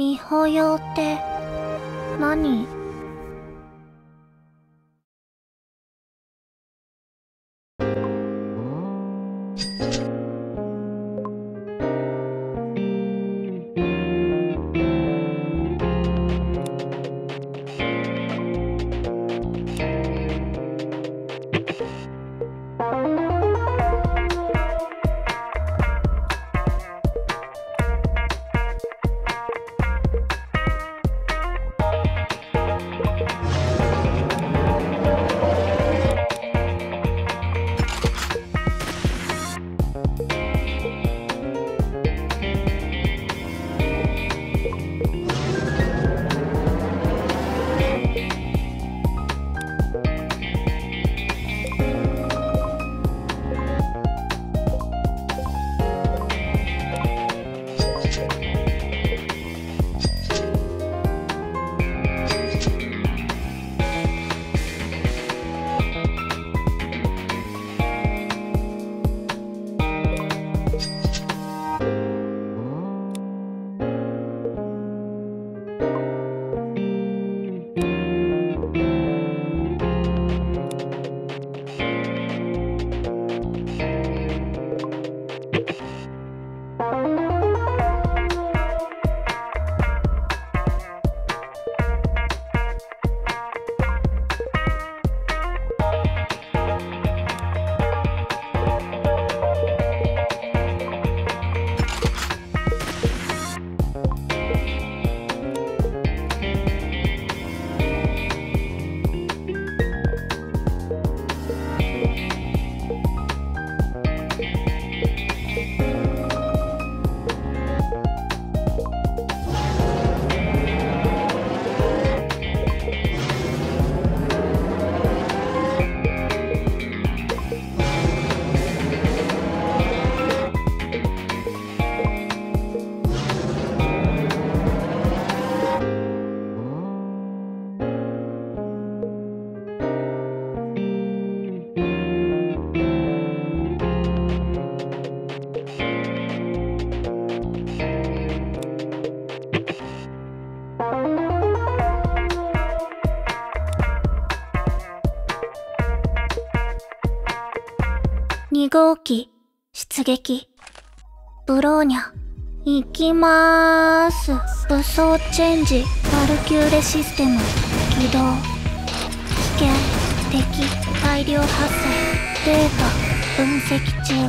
美穂用って何？2号機出撃。ブローニャ行きまーす。武装チェンジ。バルキューレシステム起動。危険敵大量発生。データ分析中。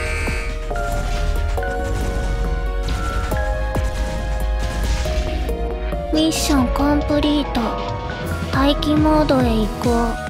ミッションコンプリート。待機モードへ移行。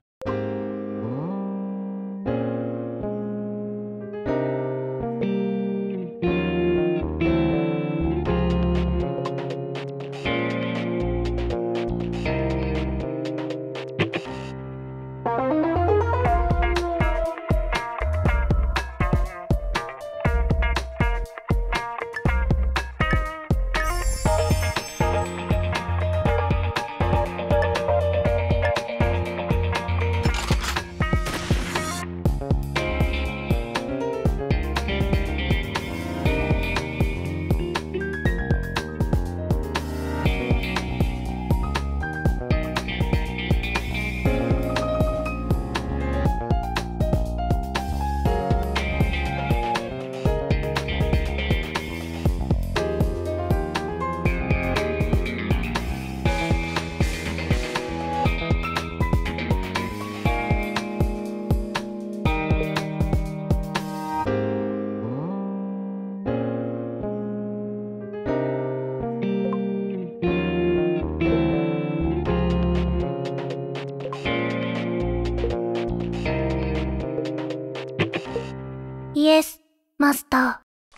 イエス、マスター。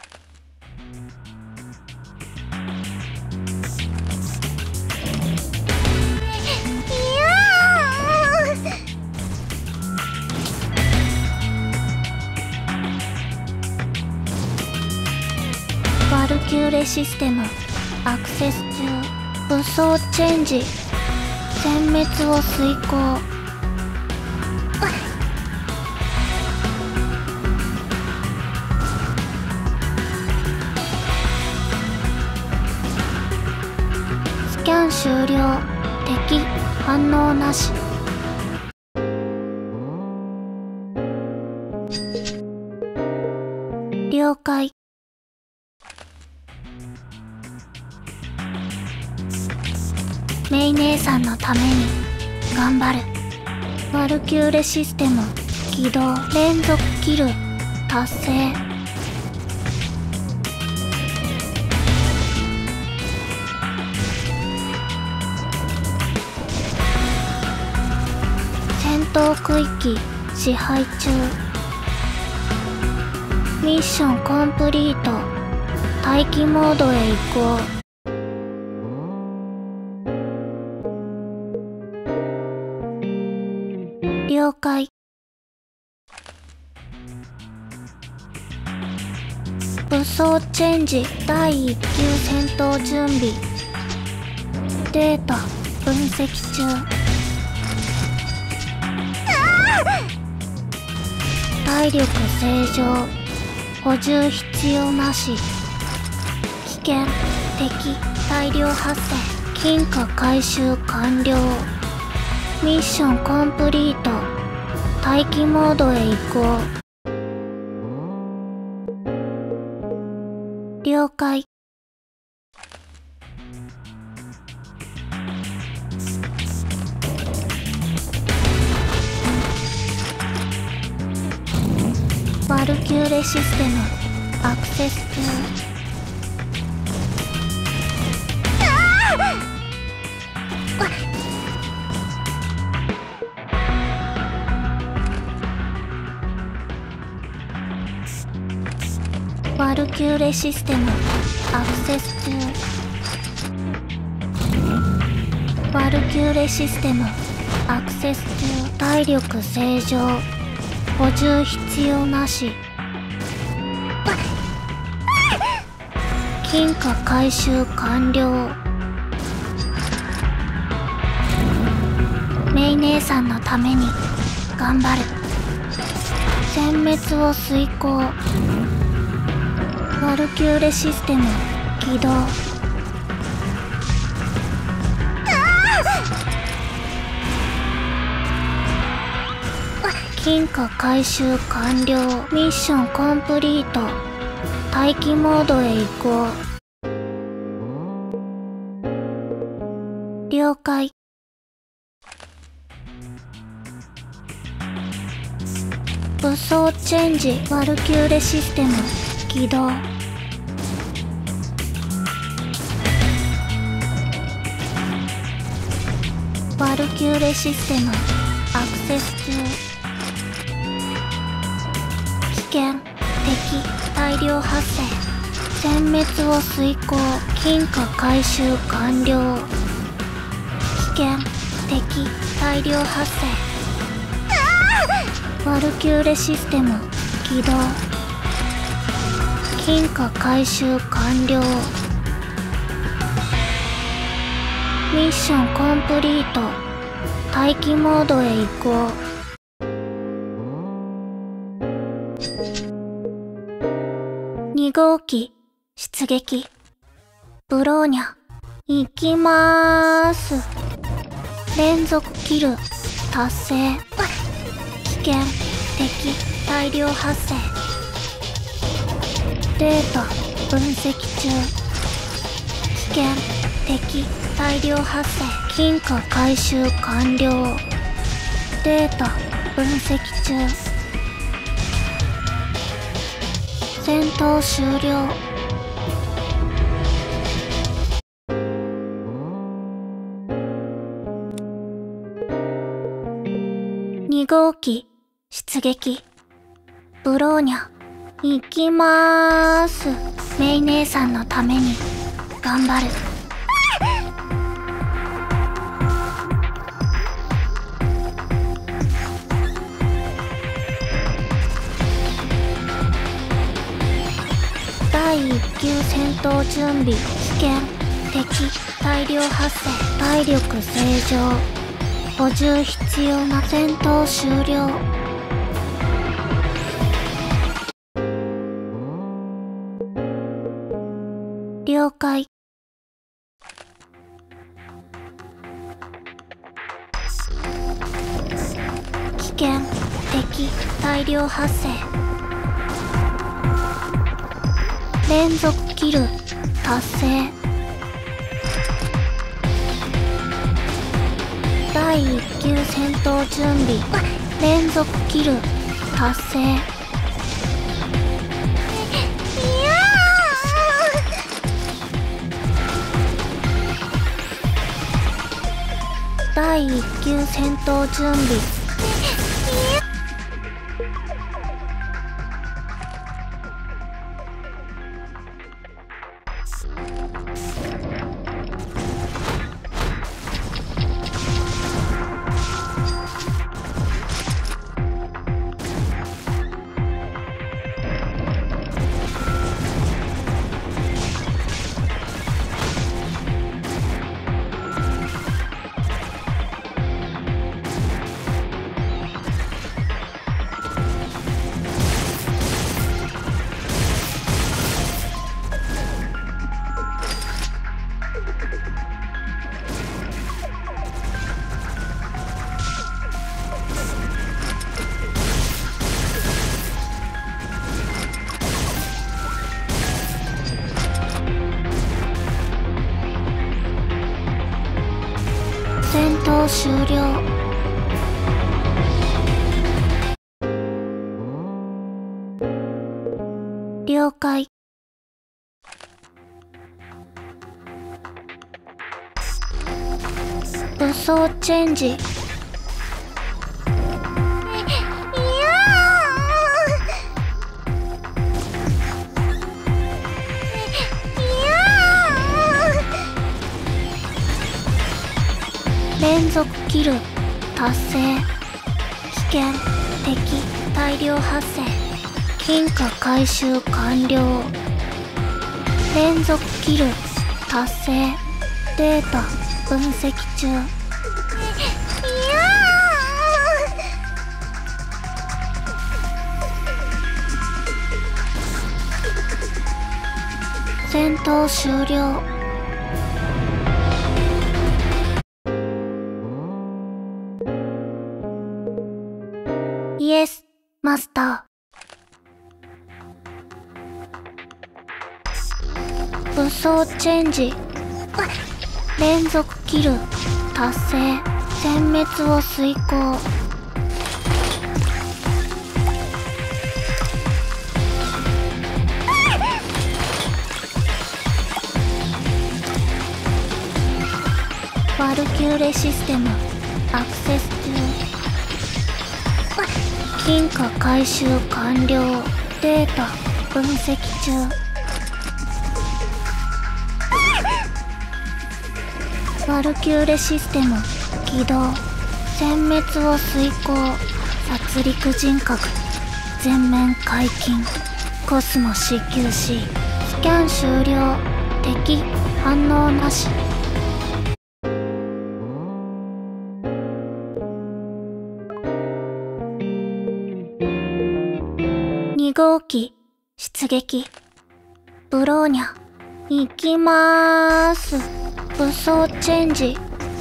バルキューレシステムアクセス中。武装チェンジ。殲滅を遂行。 終了。敵反応なし。了解。メイ姉さんのために頑張る。ワルキューレシステム起動。連続キル達成。戦闘区域支配中。ミッションコンプリート。待機モードへ移行。了解。武装チェンジ第1級戦闘準備。データ分析中。体力正常。補充必要なし。危険敵大量発生。金貨回収完了。ミッションコンプリート。待機モードへ移行。了解。ワルキューレシステムアクセス中。ワルキューレシステムアクセス中。ワルキューレシステムアクセス中。体力正常。補充必要なし。金貨回収完了。メイ姉さんのために頑張る。殲滅を遂行。ワルキューレシステム起動。金貨回収完了。ミッションコンプリート。待機モードへ移行。了解。武装チェンジワルキューレシステム起動。ワルキューレシステムアクセス中。危険敵大量発生。殲滅を遂行。金貨回収完了。危険敵大量発生。ワルキューレシステム起動。金貨回収完了。ミッションコンプリート。待機モードへ移行。2号機出撃。ブローニャ行きまーす。連続キル達成。危険敵大量発生。データ分析中。危険敵大量発生。金貨回収完了。データ分析中。戦闘終了。2号機出撃。ブローニャ行きまーす。メイ姉さんのために頑張る。第1級戦闘準備。危険敵大量発生。体力正常。補充必要な。戦闘終了。了解。 大量発生。連続キル達成。第1級戦闘準備。連続キル達成。第1級戦闘準備。戦闘終了。了解。武装チェンジ。連続キル達成。危険敵大量発生。金貨回収完了。連続キル達成。データ分析中。戦闘終了。イエス、マスター。武装チェンジ。連続キル達成。殲滅を遂行。ワルキューレシステムアクセス中。金貨回収完了。データ分析中。ワルキューレシステム起動。殲滅を遂行。殺戮人格全面解禁。コスモ CQC スキャン終了。敵反応なし。2号機出撃。ブローニャ行きまーす。武装チェンジ。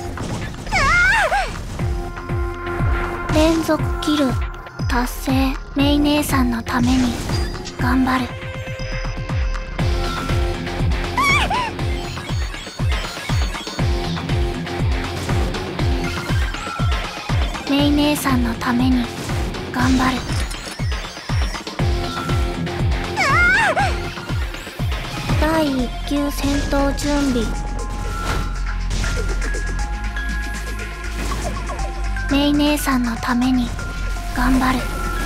連続キル達成。メイ姉さんのために頑張る。メイ姉さんのために頑張る。第1級戦闘準備。メイ姉さんのために頑張る。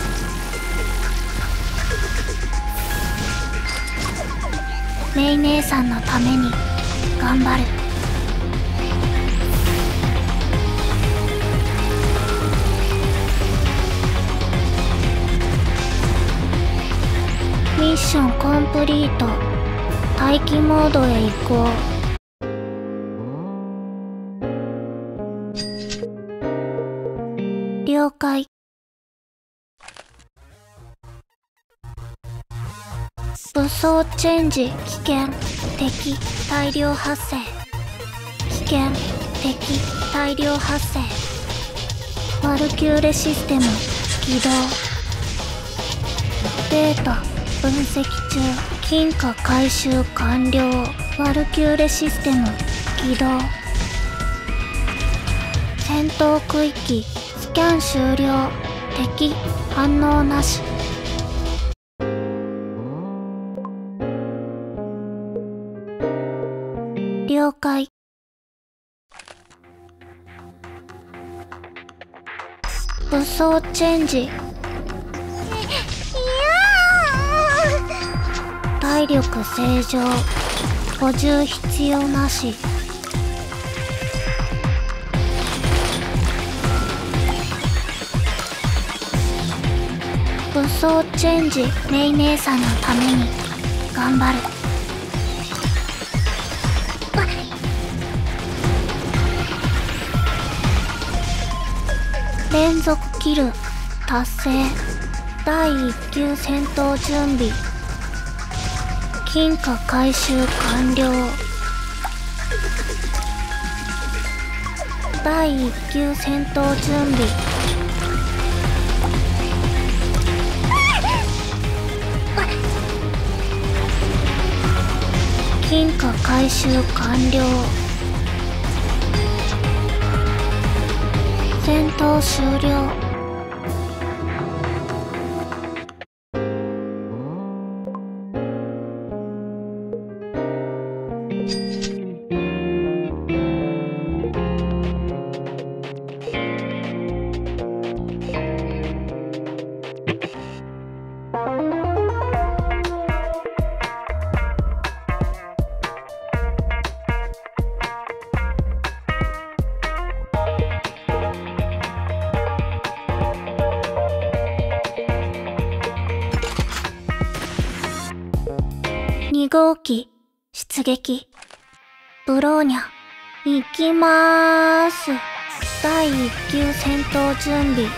メイ姉さんのために頑張る。ミッションコンプリート。待機モードへ移行。了解。武装チェンジ。危険敵大量発生。危険敵大量発生。ワルキューレシステム起動。 データ分析中。金貨回収完了。ワルキューレシステム起動。戦闘区域スキャン終了。敵反応なし。了解。武装チェンジ。体力正常。補充必要なし。武装チェンジ。メイ姉さんのために頑張る。連続キル達成。第1級戦闘準備。金貨回収完了。第1級戦闘準備。金貨回収完了。戦闘終了。2号機出撃。ブローニャ行きまーす。第1級戦闘準備。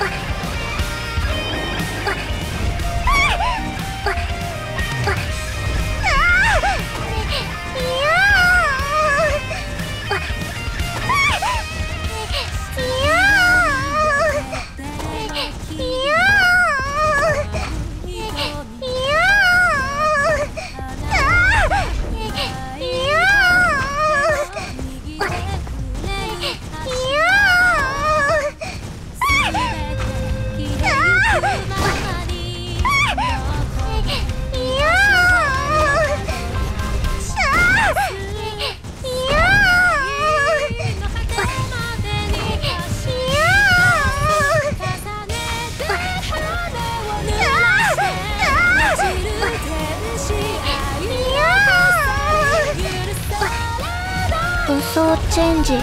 武装チェンジ。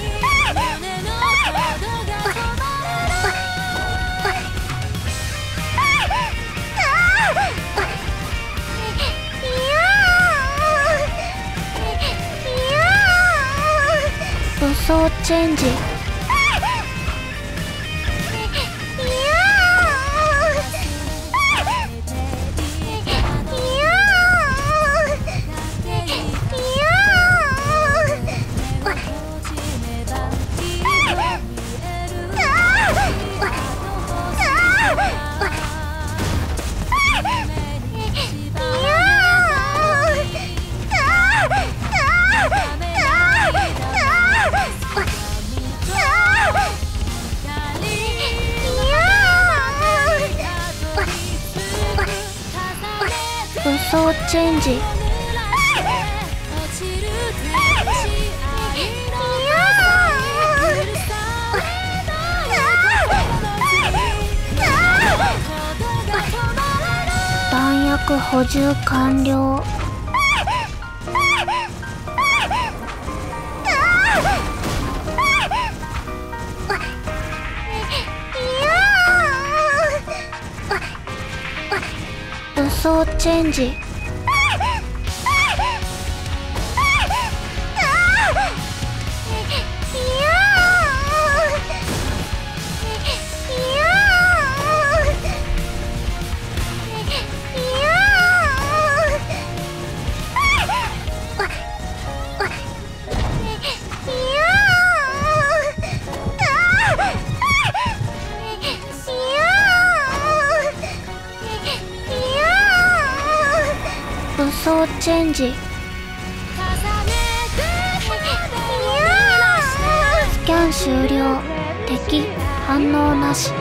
武装チェンジ。武装チェンジ。弾薬補充完了。武装チェンジ。 装チェンジ。スキャン終了。敵反応なし。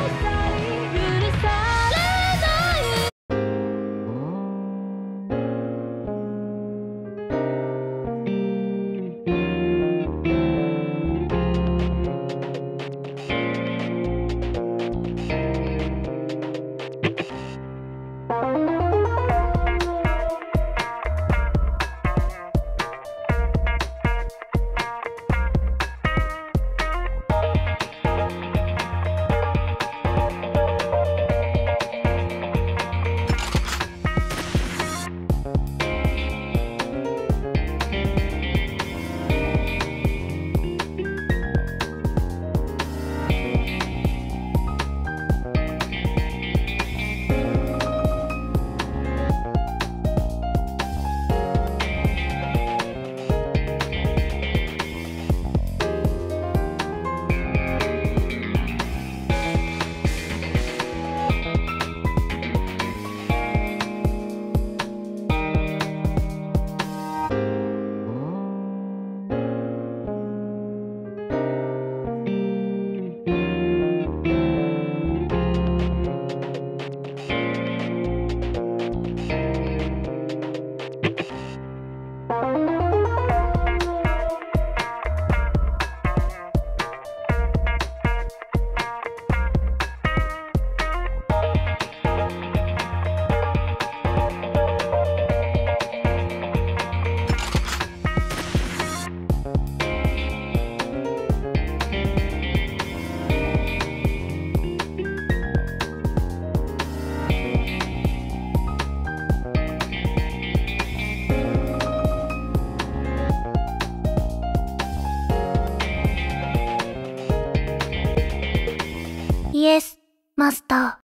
イエス、マスター。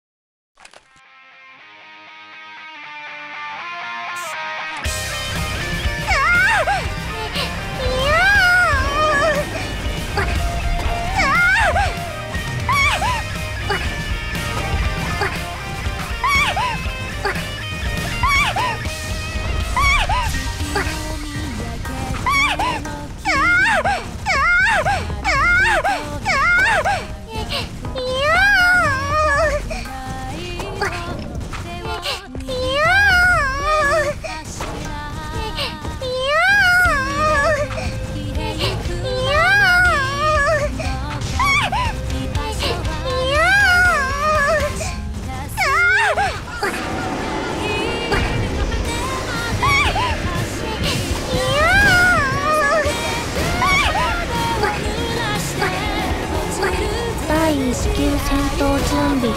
第1級戦闘準備。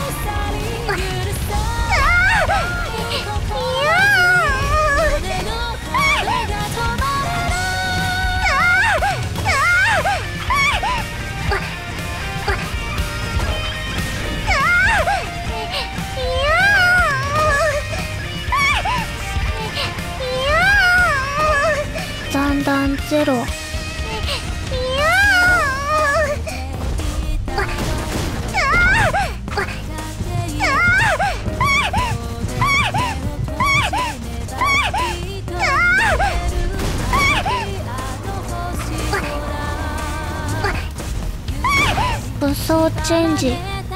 残弾ゼロ。武装チェンジ。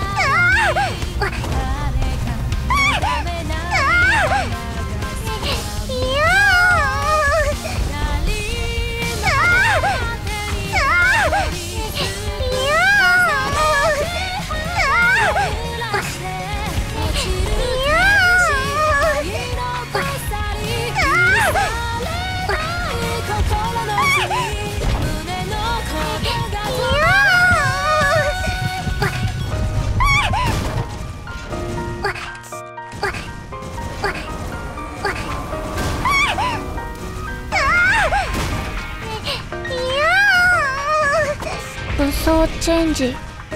武装チェンジ。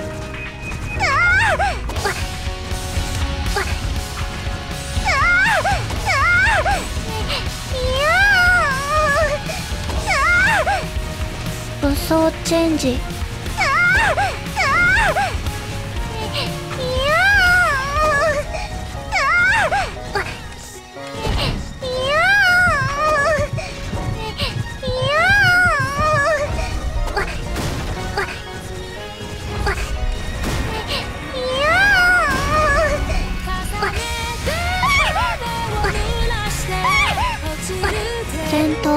武装チェンジ。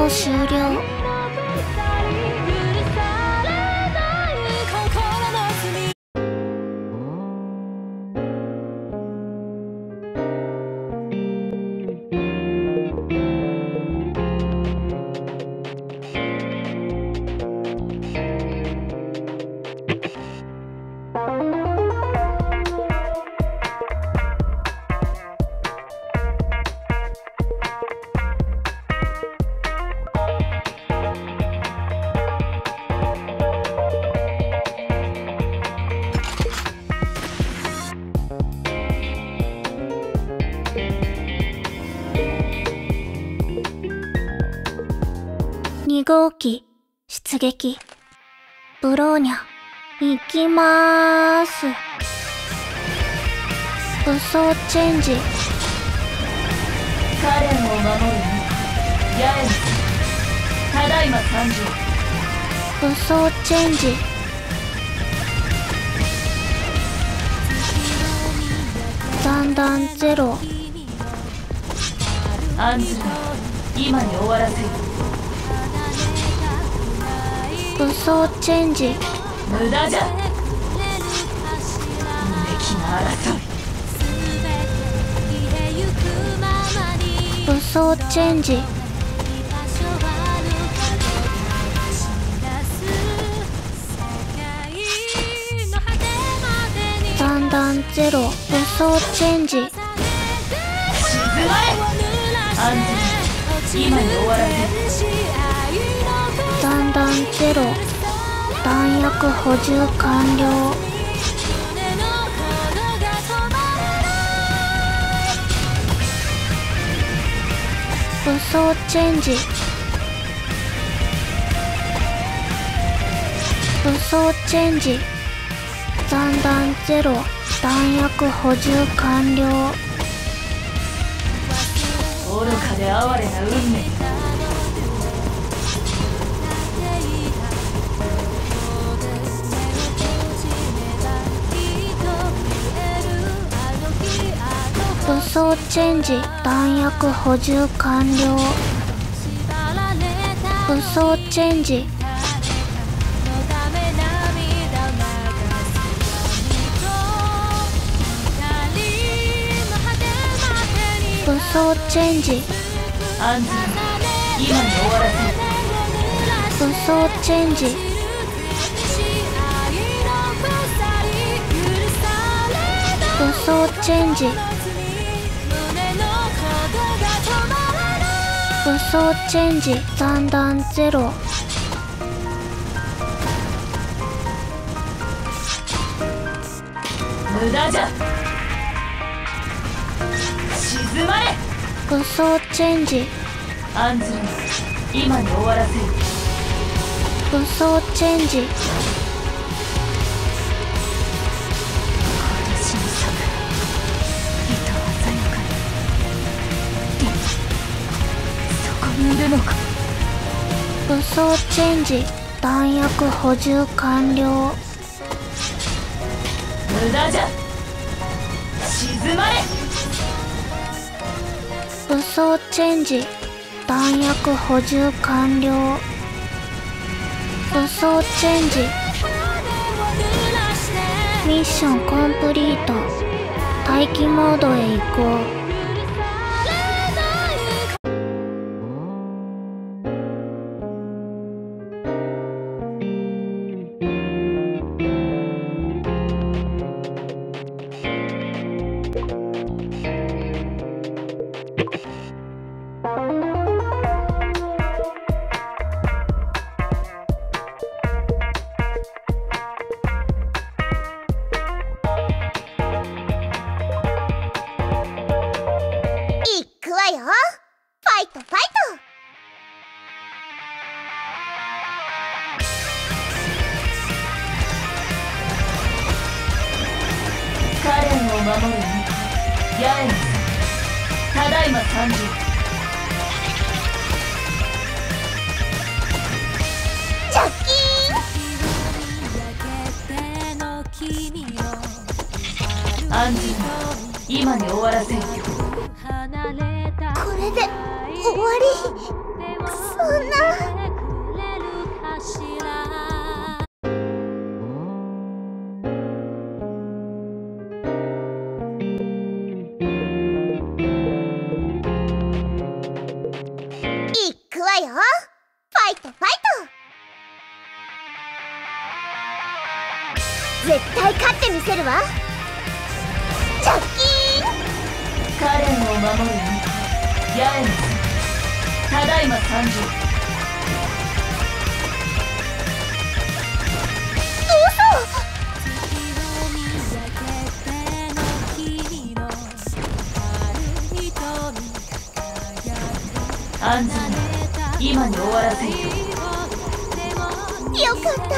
動終了。2号機出撃。ブローニャ行きまーす。武装チェンジ。 カレンを守るに八重ただいま参上。 武装チェンジ。残弾ゼロ。 案ずるな、今に終わらせる。 武装チェンジ。 無駄じゃ。無益な争い。 武装チェンジ。残弾ゼロ。武装チェンジ。 静まれ。案ずるな、今に終わらせる。 残弾ゼロ。弾薬補充完了。武装チェンジ。武装チェンジ。残弾ゼロ。弾薬補充完了。 愚かで哀れな運命。 武装チェンジ。弾薬補充完了。武装チェンジ。武装チェンジ。 案ずるな、今に終わらせる。 武装チェンジ。武装チェンジ。武装チェンジ。残弾ゼロ。 無駄じゃ。静まれ。 武装チェンジ。 案ずるな、今に終わらせる。 武装チェンジ。 私のさ糸鮮やかに。そこにいるのか。 武装チェンジ。弾薬補充完了。 無駄じゃ。静まれ。 武装チェンジ。弾薬補充完了。武装チェンジ。ミッションコンプリート。待機モードへ移行。 ファイトファイト。 カレンを守るに八重ただいま参上。 ジャッキーン。 案ずるな、今に終わらせる。 これで終わり。 そんな。いくわよ。ファイトファイト。絶対勝ってみせるわ。ジャッキーン。 カレンを守る八重野さん、ただいま参上。安全に今に終わらせよ。 よかった。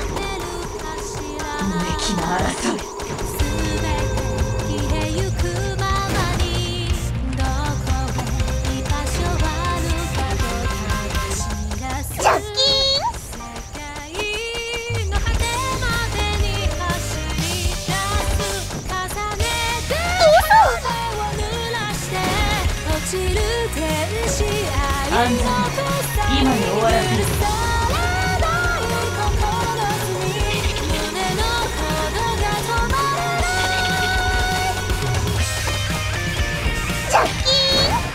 無益な争い。 ジャッキーン。 安全に今に終わらせる。 ジャッキーン。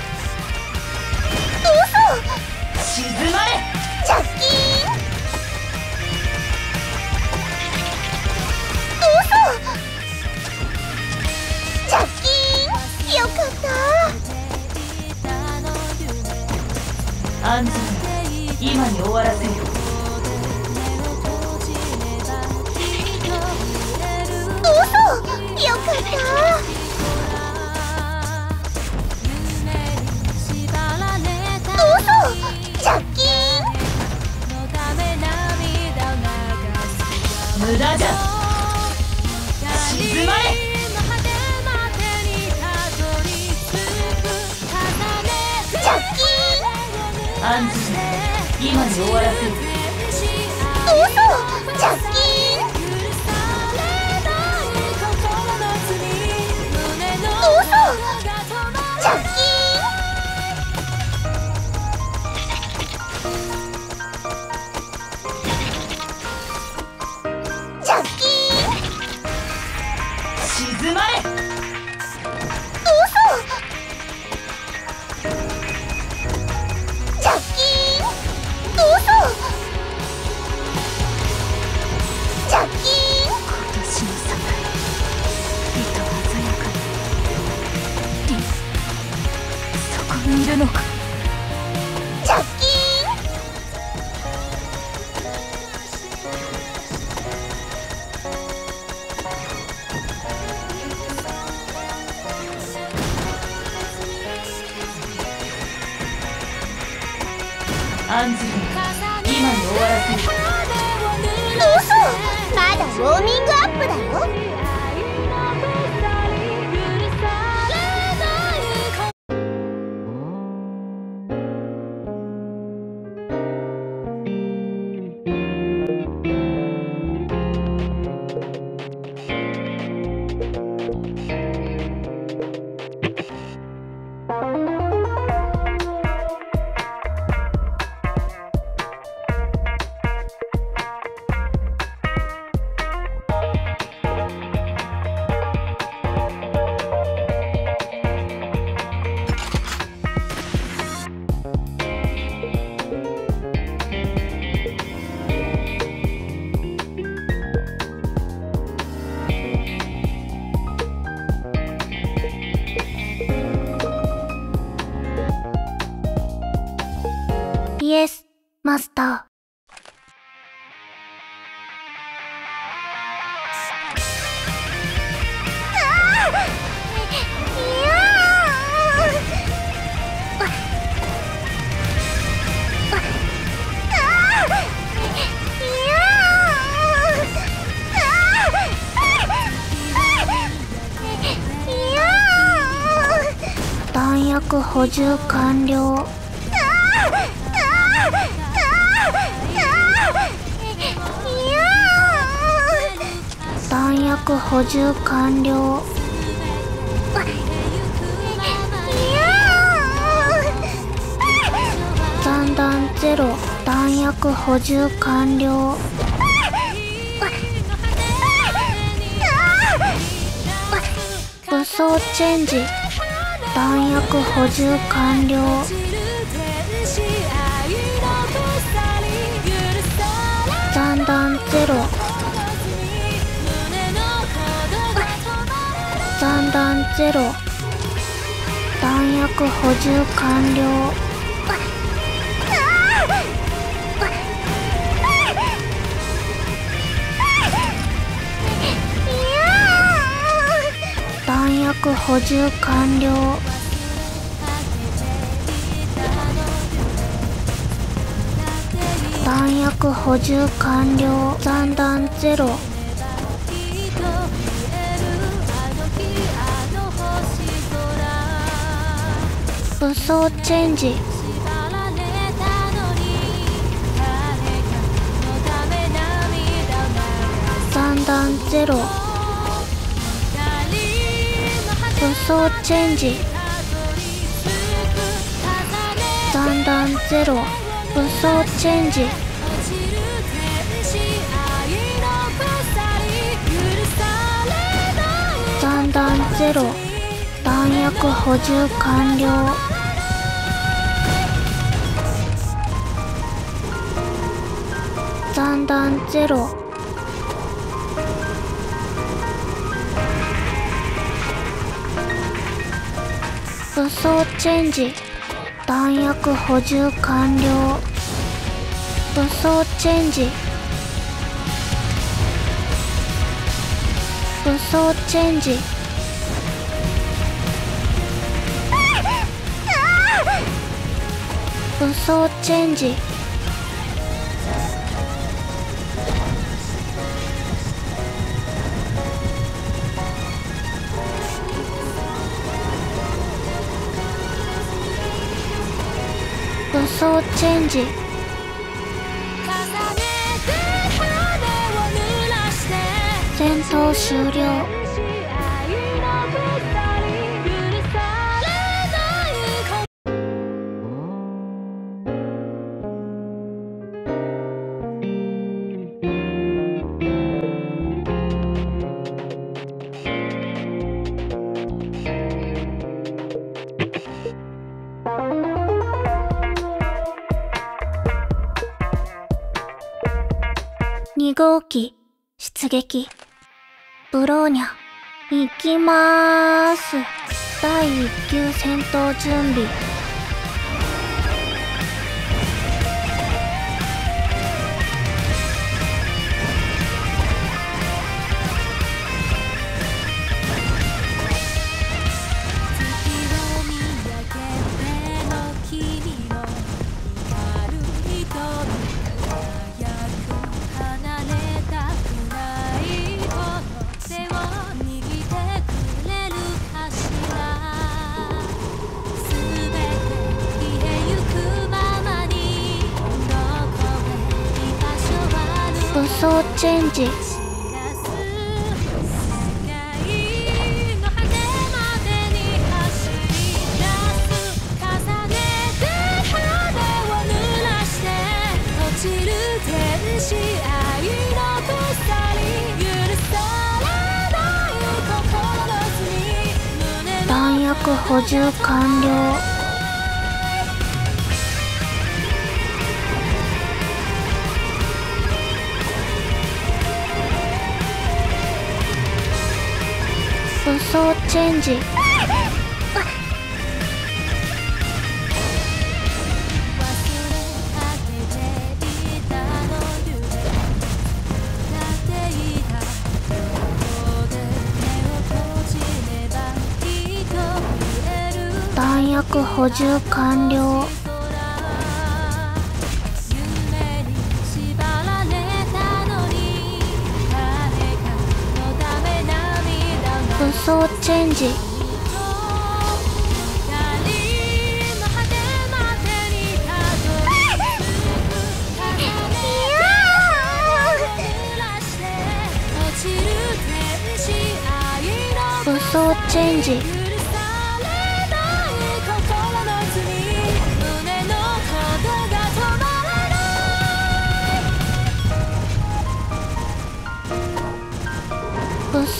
静まれ。 ジャッキーン。ジャッキーン。よかった。 安全に今に終わらせよ。 よかった。ジャッキーン。 無駄じゃ。静まれ。 ジャッキーン。 安全に今に終わらせる。 ジャッキーン。ジャッキーン。ジャッキーン。 静まれ。 ジャッキーン。ジャッキーン。 今年の境、糸鮮やかに。リン、そこにいるのか。 ジャッキーン。 安全に今に終わらせる。 まだウォーミングアップだよ。イエス、マスター。弾薬補充完了。弾薬補充完了。残薬補充完了。武装チェンジ。弾薬補充完了。残弾ゼロ。残弾ゼロ。弾薬補充完了。弾薬補充完了。弾薬補充完了。残弾ゼロ。武装チェンジ。残弾ゼロ。武装チェンジ。残弾ゼロ。武装チェンジ。残弾ゼロ。弾薬補充完了。残弾ゼロ。武装チェンジ。弾薬補充完了。武装チェンジ。武装チェンジ。武装チェンジ。武装チェンジ。戦闘終了。2号機出撃。ブローニャ行きまーす。第1級戦闘準備。武装チェンジ。弾薬補充完了。武装チェンジ。弾薬補充完了。武装チェンジ。武装チェンジ。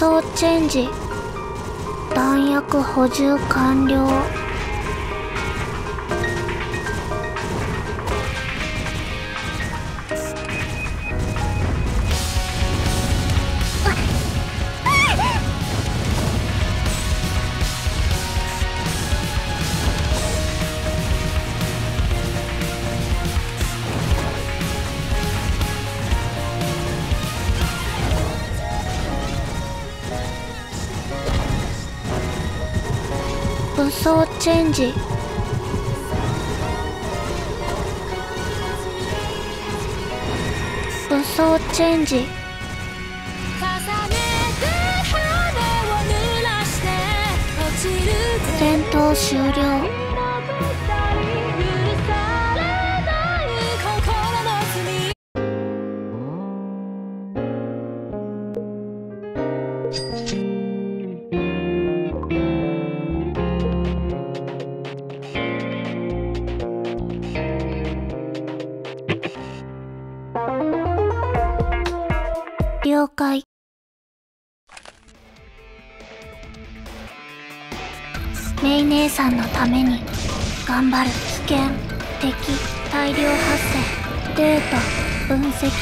装チェンジ。弾薬補充完了。武装チェンジ。武装チェンジ。戦闘終了。了解。メイ姉さんのために頑張る。危険敵大量発生。データ分析中。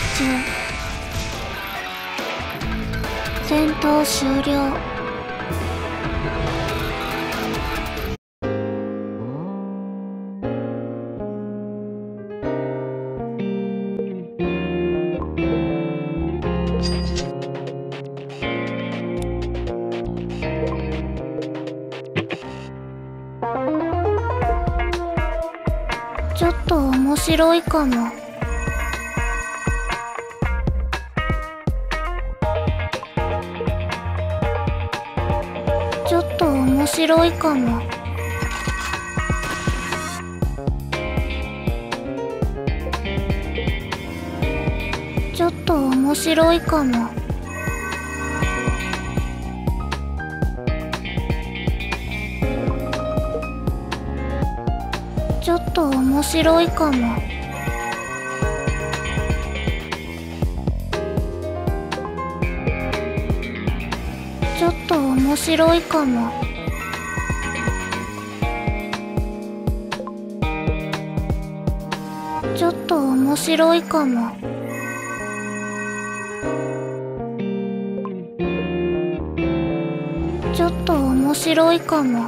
戦闘終了。ちょっと面白いかも。ちょっと面白いかも。ちょっと面白いかも。ちょっと面白いかも。ちょっと面白いかも。ちょっと面白いかも。ちょっと面白いかも。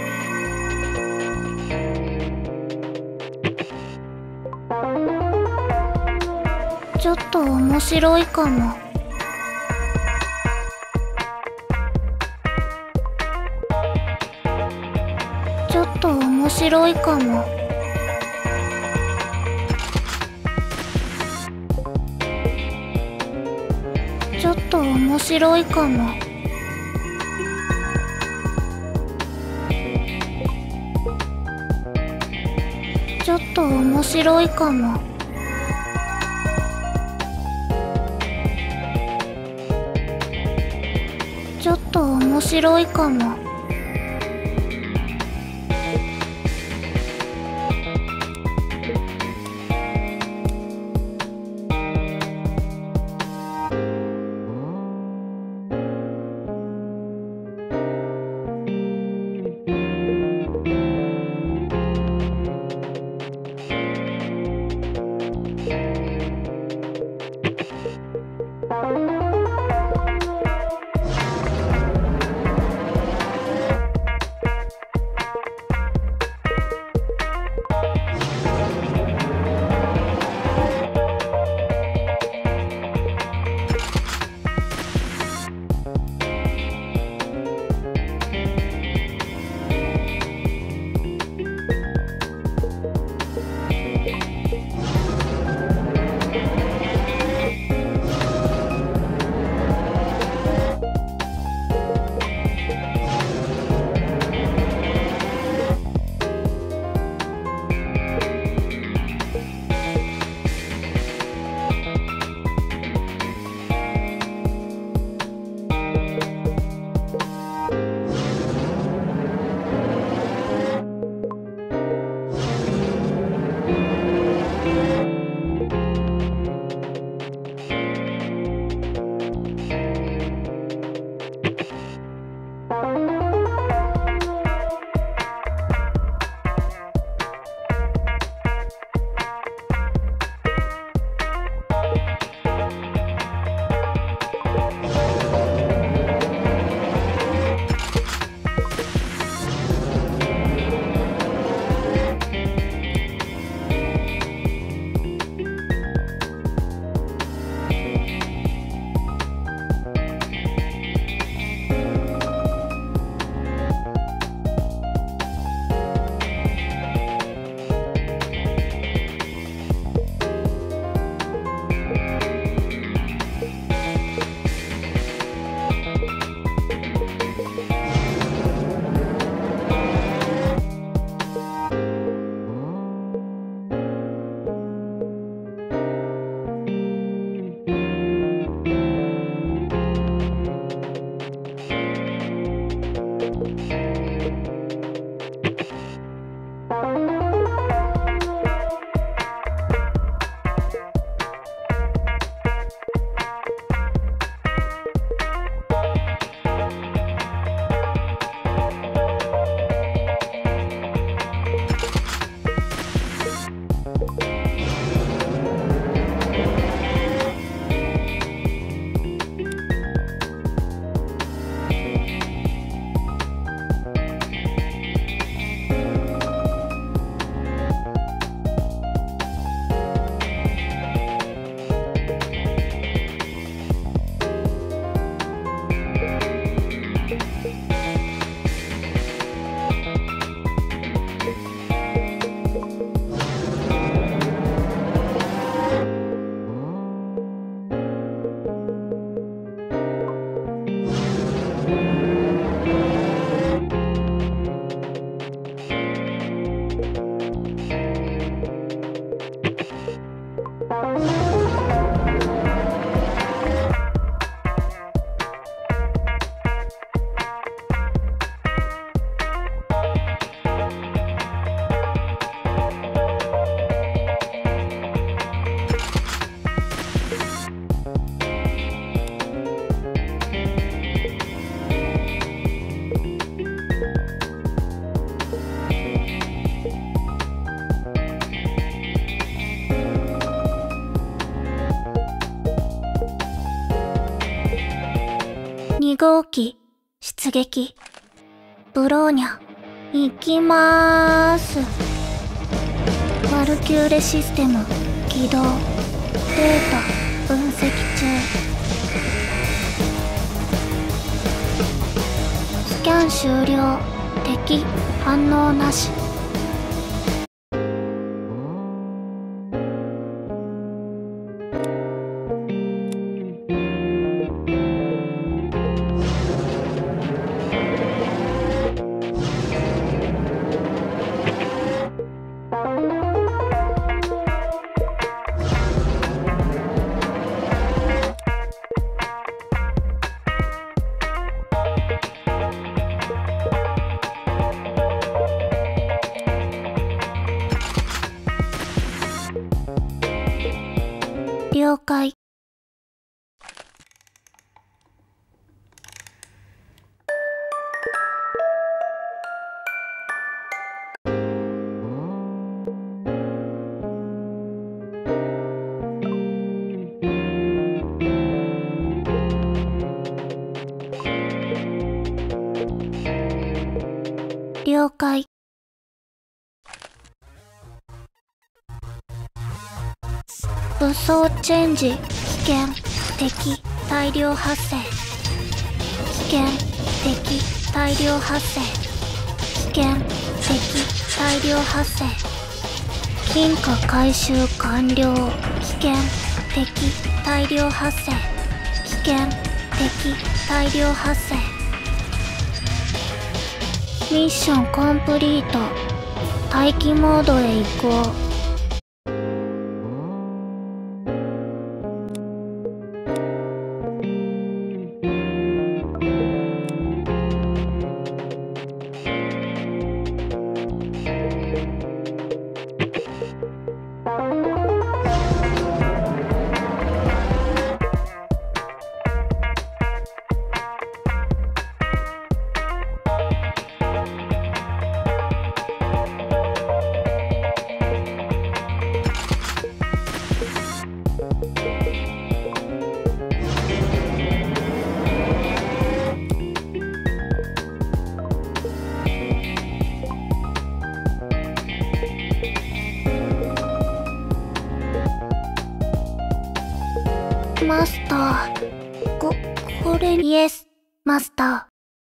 ちょっと面白いかも。ちょっと面白いかも。ちょっと面白いかも。ちょっと面白いかも。ちょっと面白いかも。 号機出撃。ブローニャ行きまーす。ワルキューレシステム起動。データ分析中。スキャン終了。敵反応なし。了解。了解。武装チェンジ。危険。敵大量発生。危険。敵大量発生。危険。敵大量発生。金貨回収完了。危険。敵大量発生。危険。敵大量発生。ミッションコンプリート。待機モードへ移行。マスター、これイエス、マスタ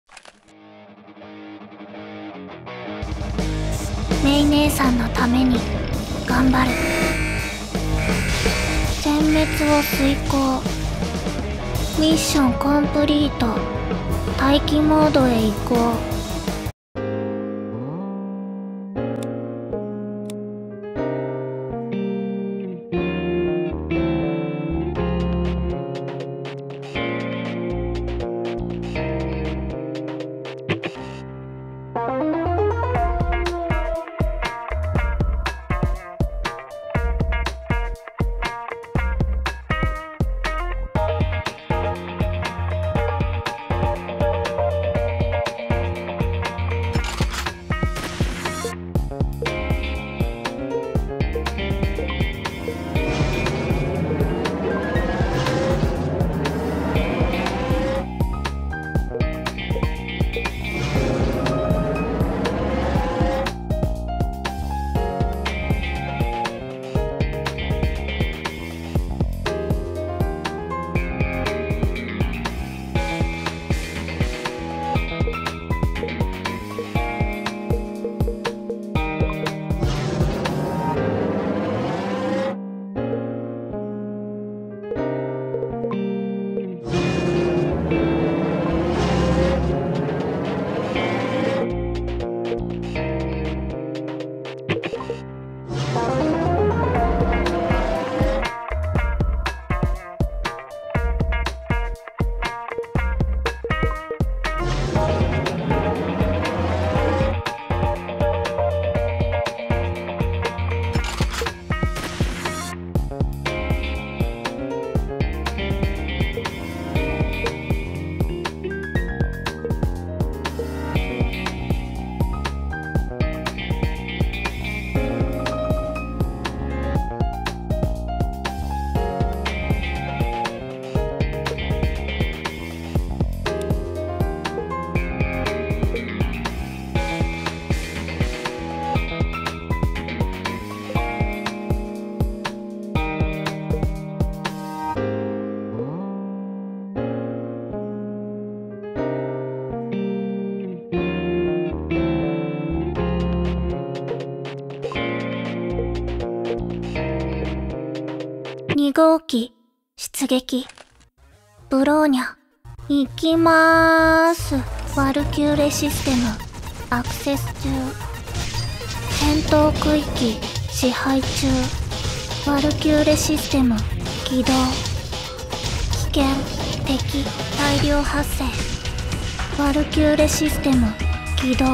ー。メイ姉さんのために頑張る。殲滅を遂行。ミッションコンプリート。待機モードへ移行。 2号機出撃。ブローニャ行きまーす。ワルキューレシステムアクセス中。戦闘区域支配中。ワルキューレシステム起動。危険敵大量発生。ワルキューレシステム起動。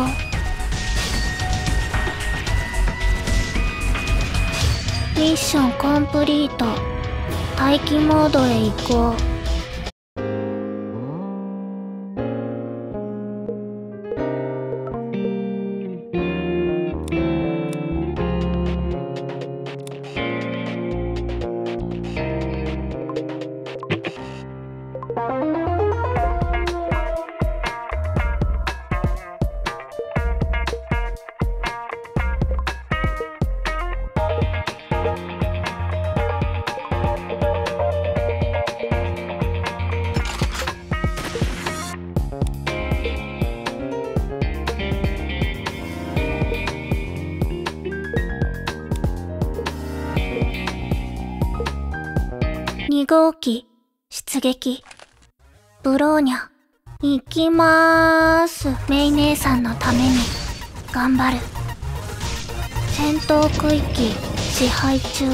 ミッションコンプリート。待機モードへ移行。2号機出撃。ブローニャ行きまーす。メイ姉さんのために頑張る。戦闘区域支配中。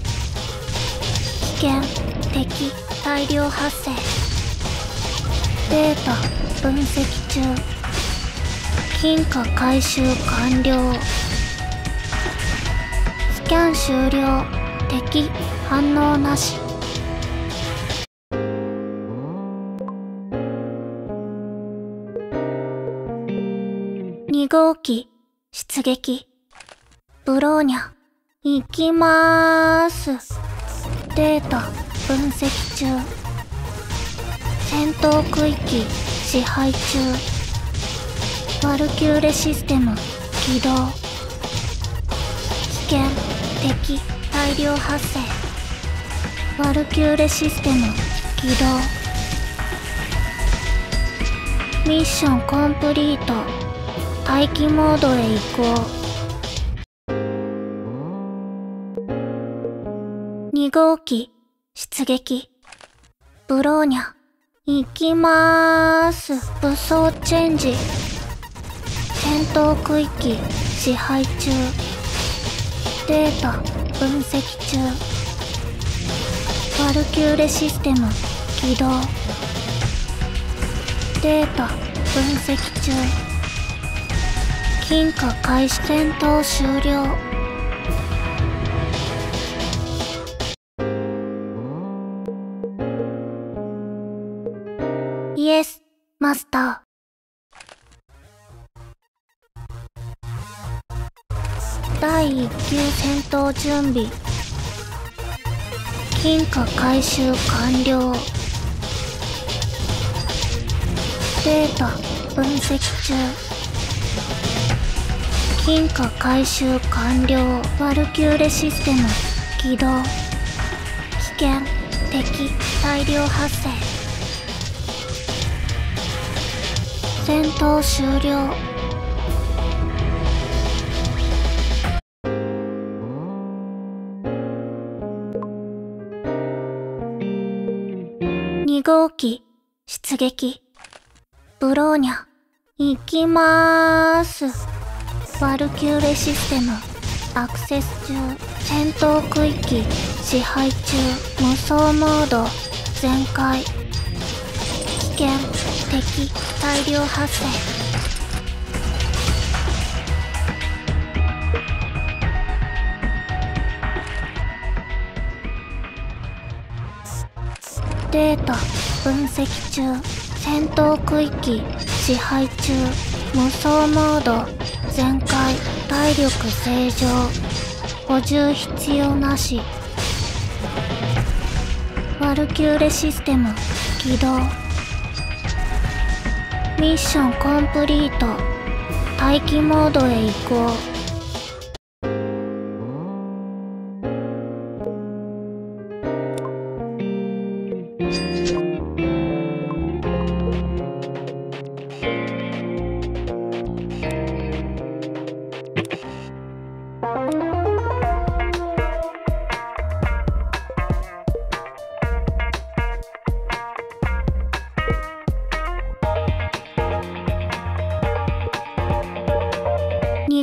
危険敵大量発生。データ分析中。金貨回収完了。スキャン終了。敵反応なし。2号機出撃。ブローニャ行きまーす。データ分析中。戦闘区域支配中。ワルキューレシステム起動。危険敵大量発生。ワルキューレシステム起動。ミッションコンプリート。待機モードへ移行。2号機出撃。ブローニャ行きまーす。武装チェンジ。戦闘区域支配中。データ分析中。ワルキューレシステム起動。データ分析中。金貨開始。戦闘終了。イエスマスター。第1級戦闘準備。金貨回収完了。データ分析中。金貨回収完了。ワルキューレシステム起動。危険敵大量発生。戦闘終了。2号機出撃。ブローニャ行きまーす。ワルキューレシステムアクセス中。戦闘区域支配中。無双モード全開。危険敵大量発生。データ分析中。戦闘区域支配中。無双モード全開。体力正常。補充必要なし。ワルキューレシステム起動。ミッションコンプリート。待機モードへ移行。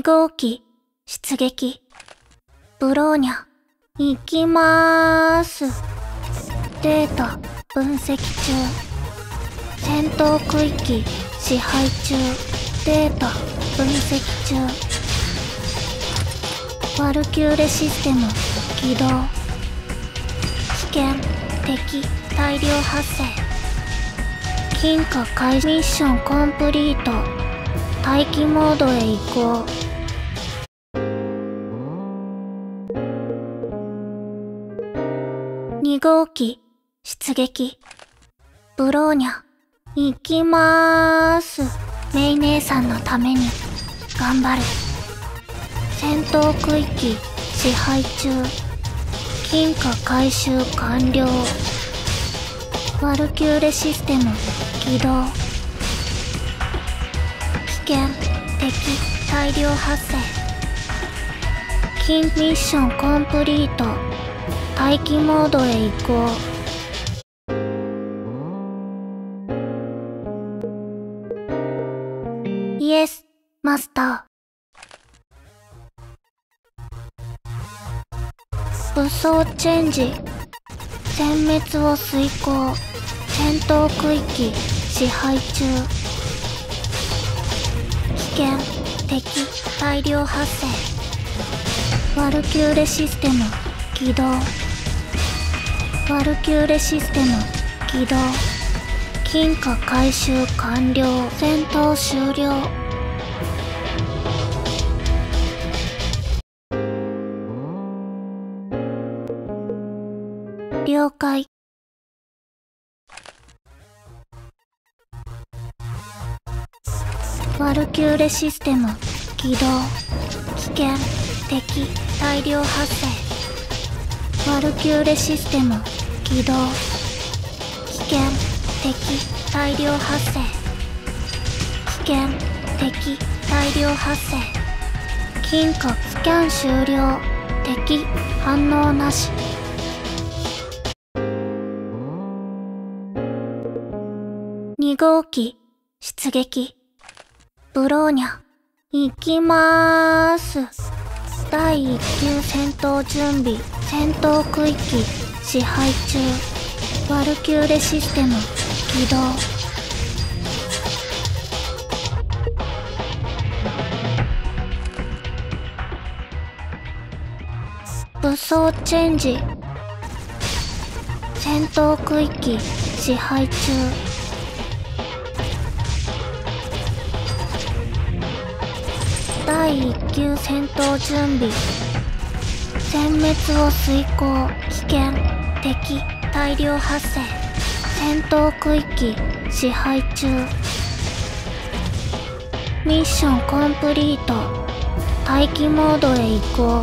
号機出撃。ブローニャ行きまーす。データ分析中。戦闘区域支配中。データ分析中。ワルキューレシステム起動。危険敵大量発生。金貨開始。ミッションコンプリート。待機モードへ移行。2号機出撃。ブローニャ行きまーす。メイ姉さんのために頑張る。戦闘区域支配中。金貨回収完了。ワルキューレシステム起動。危険敵大量発生。ミッションコンプリート。待機モードへ移行。イエスマスター。武装チェンジ。殲滅を遂行。戦闘区域支配中。危険敵大量発生。ワルキューレシステム起動。ワルキューレシステム起動。金貨回収完了。戦闘終了。了解。ワルキューレシステム起動。危険敵大量発生。ワルキューレシステム起動。危険敵大量発生。危険敵大量発生。金貨スキャン終了。敵反応なし。2号機出撃。ブローニャ行きまーす。第1級戦闘準備。戦闘区域支配中。ワルキューレシステム起動。武装チェンジ。戦闘区域支配中。第1級戦闘準備。殲滅を遂行。危険敵大量発生。戦闘区域支配中。ミッションコンプリート。待機モードへ移行。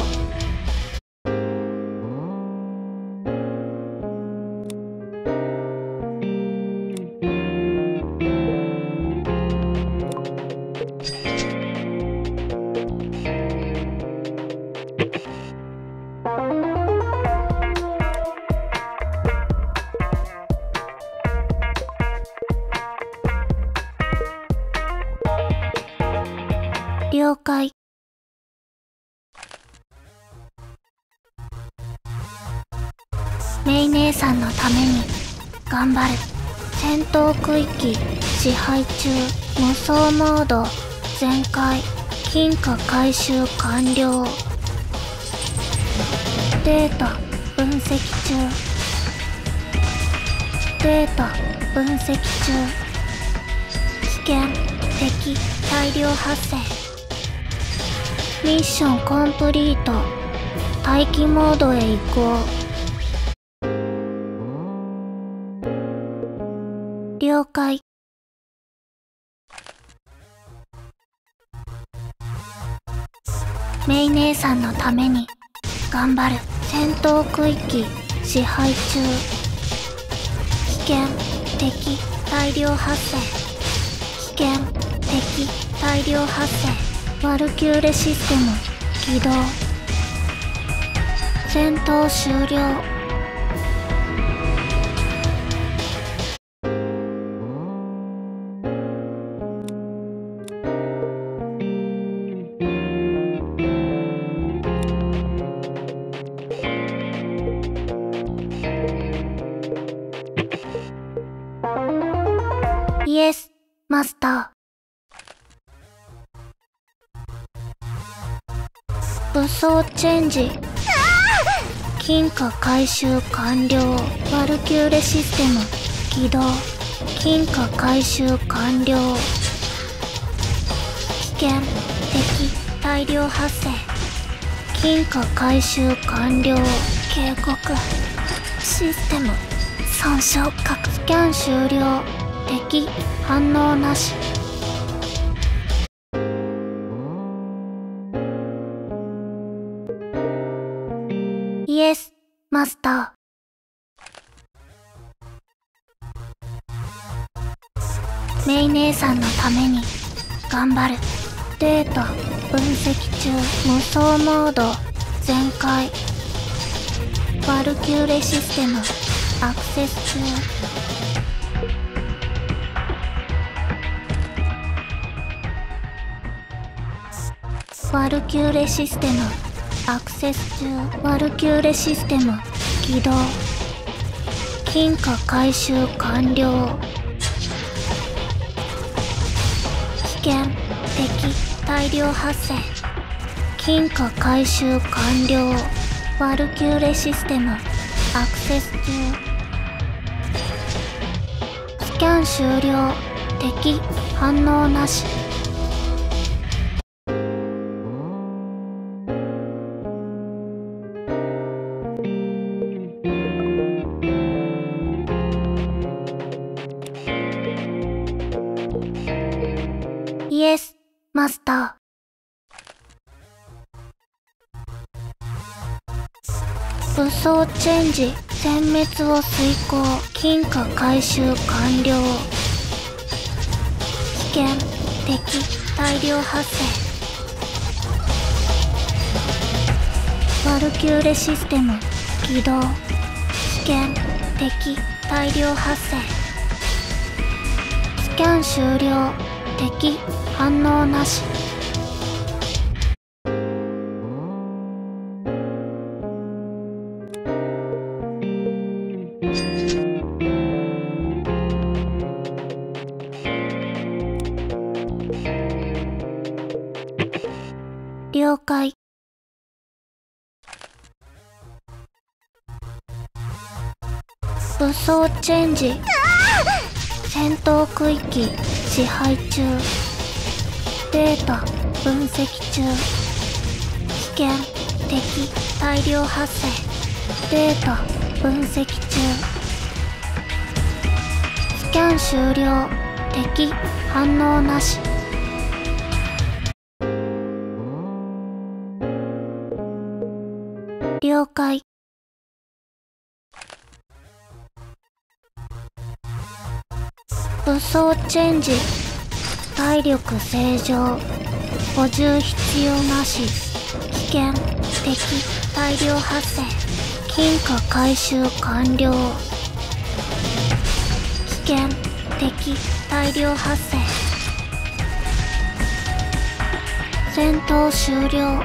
了解。メイ姉さんのために頑張る。戦闘区域支配中。無双モード全開。金貨回収完了。データ分析中。データ分析中。危険敵大量発生。ミッションコンプリート。待機モードへ移行。了解。メイ姉さんのために頑張る。戦闘区域支配中。危険敵大量発生。危険敵大量発生。ワルキューレシステム起動。戦闘終了。 武装チェンジ。金貨回収完了。ワルキューレシステム起動。金貨回収完了。危険敵大量発生。金貨回収完了。警告システム損傷確スキャン終了。敵反応なし。イエスマスター。メイ姉さんのために頑張る。データ分析中。無双モード全開。ワルキューレシステムアクセス中。ワルキューレシステムアクセス中。ワルキューレシステム起動。金貨回収完了。危険敵大量発生。金貨回収完了。ワルキューレシステムアクセス中。スキャン終了。敵反応なし。イエスマスター。武装チェンジ全滅を遂行。金貨回収完了。危険敵大量発生。ワルキューレシステム起動。危険敵大量発生。スキャン終了。敵反応なし。了解。武装チェンジ戦闘区域支配中。データ分析中。危険敵大量発生。データ分析中。スキャン終了。敵反応なし。了解。武装チェンジ体力正常。補充必要なし。危険敵大量発生。金貨回収完了。危険敵大量発生。戦闘終了。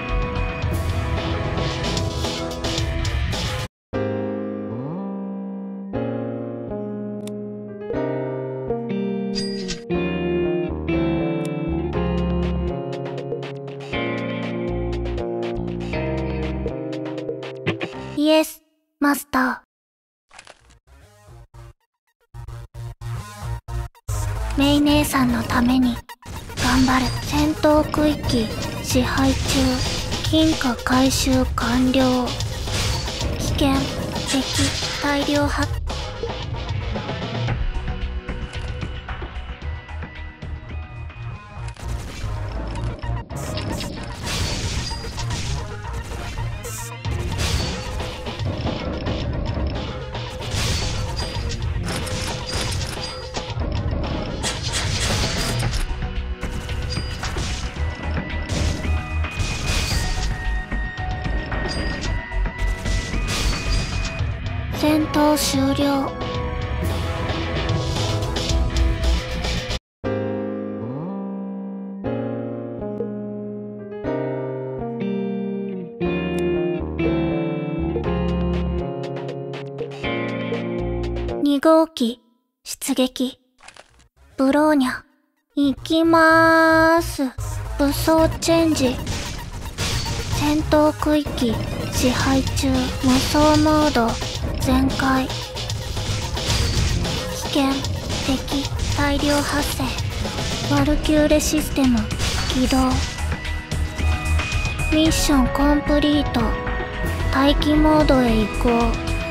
イエスマスター。メイ姉さんのために頑張る。戦闘区域支配中。金貨回収完了。危険敵大量発。戦闘終了。2号機出撃。ブローニャ行きまーす。武装チェンジ戦戦闘区域支配中。無双モード全開。危険敵大量発生。ワルキューレシステム起動。ミッションコンプリート。待機モードへ移行。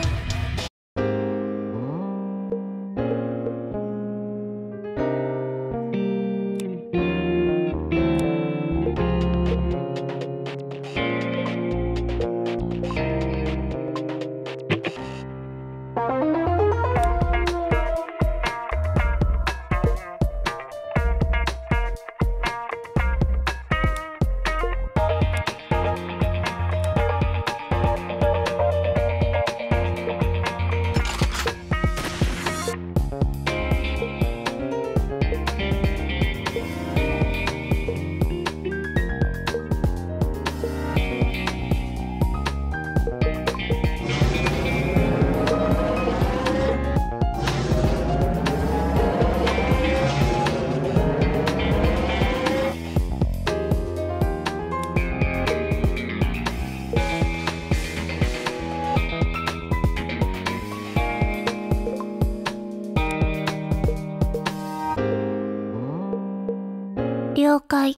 了解。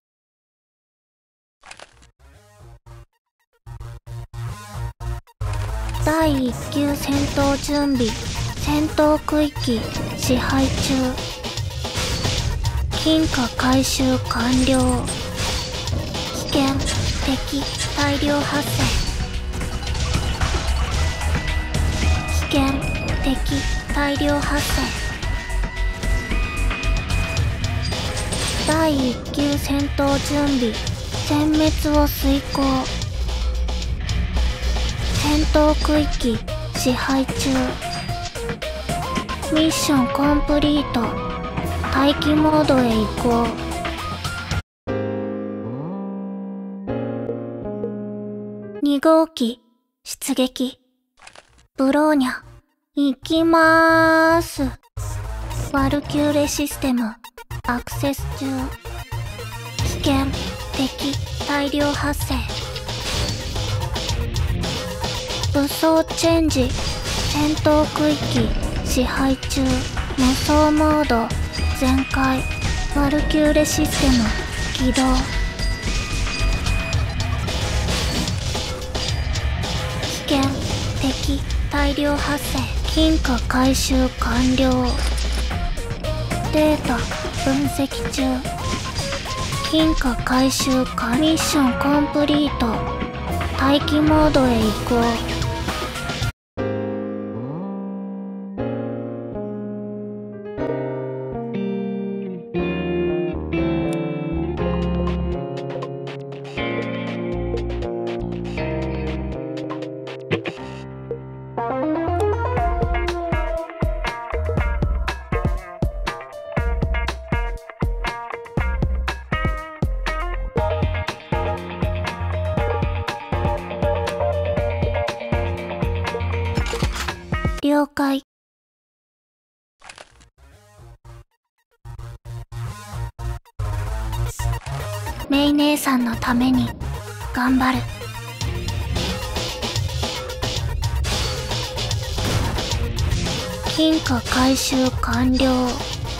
第1級戦闘準備。戦闘区域支配中。金貨回収完了。危険敵大量発生。危険敵大量発生。第1級戦闘準備。全滅を遂行。戦闘区域支配中。ミッションコンプリート。待機モードへ移行。2号機出撃。ブローニャ行きまーす。ワルキューレシステムアクセス中。危険敵大量発生。武装チェンジ。戦闘区域支配中。無双モード全開。ワルキューレシステム起動。危険敵大量発生。金貨回収完了。データ分析中。金貨回収完。ミッションコンプリート。待機モードへ移行。了解。メイ姉さんのために頑張る。金貨回収完了。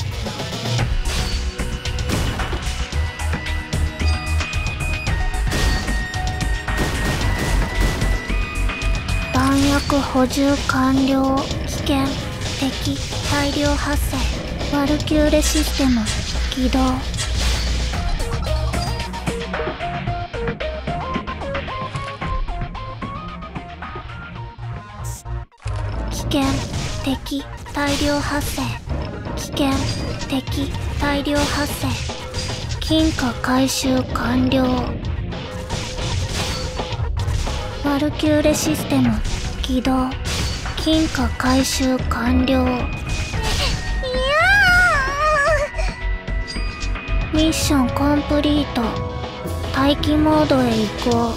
弾薬補充完了。危険敵大量発生。ワルキューレシステム起動。危険敵大量発生。危険敵大量発生。金貨回収完了。ワルキューレシステム起動。金貨回収完了。ミッションコンプリート。待機モードへ移行。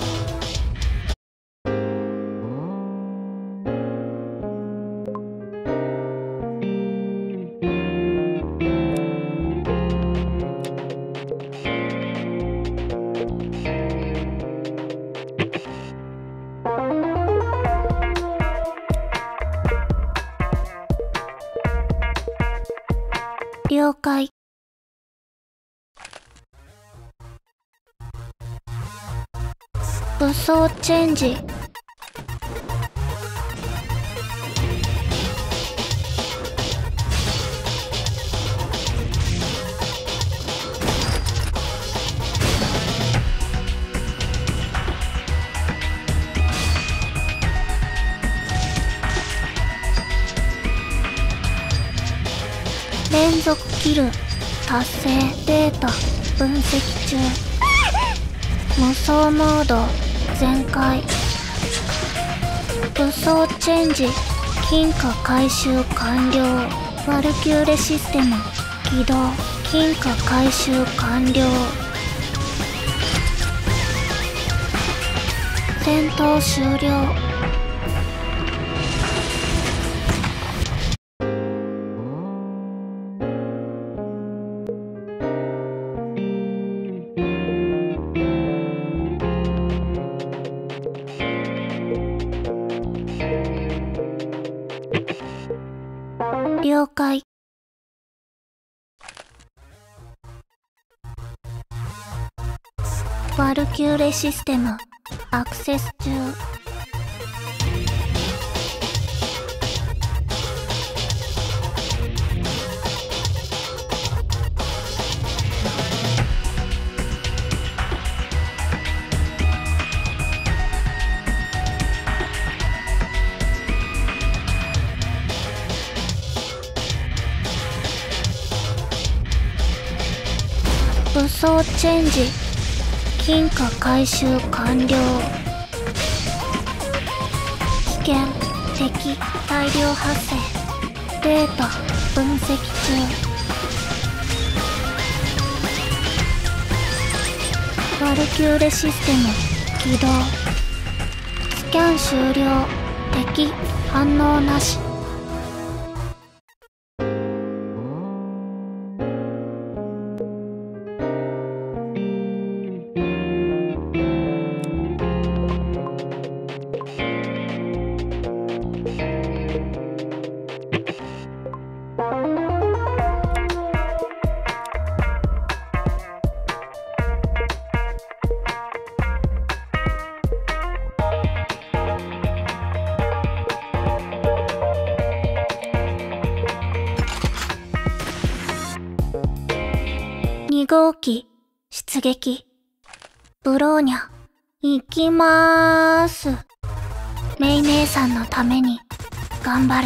了解。武装チェンジ。連続キル達成。データ分析中。無双モード全開。武装チェンジ。金貨回収完了。ワルキューレシステム起動。金貨回収完了。戦闘終了。了解。ワルキューレシステムアクセス中。武装チェンジ。金貨回収完了。危険敵大量発生。データ分析中。ワルキューレシステム起動。スキャン終了。敵反応なし。2号機出撃。ブローニャ行きまーす。メイ姉さんのために頑張る。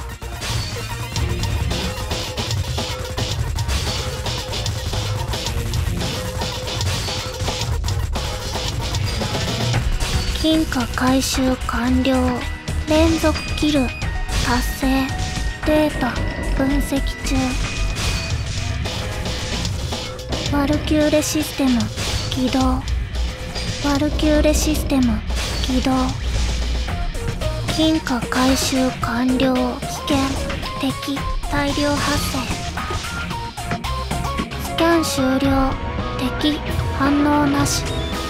金貨回収完了。連続キル達成。データ分析中。ワルキューレシステム起動。ワルキューレシステム起動。金貨回収完了。危険敵大量発生。スキャン終了。敵反応なし。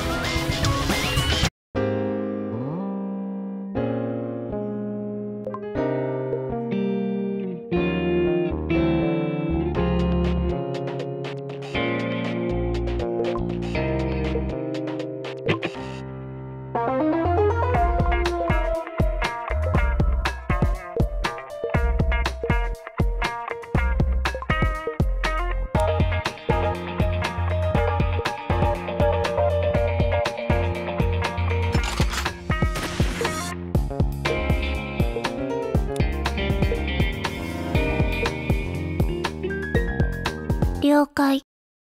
了解。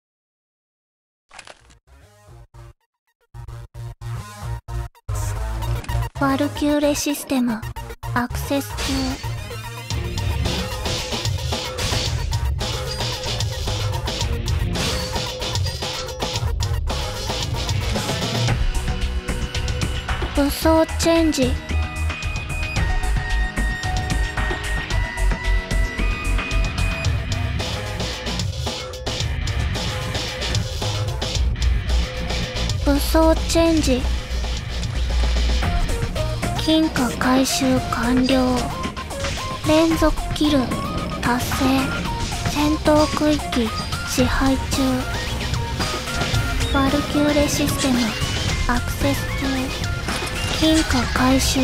ワルキューレシステムアクセス中。武装チェンジ。武装チェンジ。金貨回収完了。連続キル達成。 戦闘区域支配中。バルキューレシステムアクセス中。金貨回収。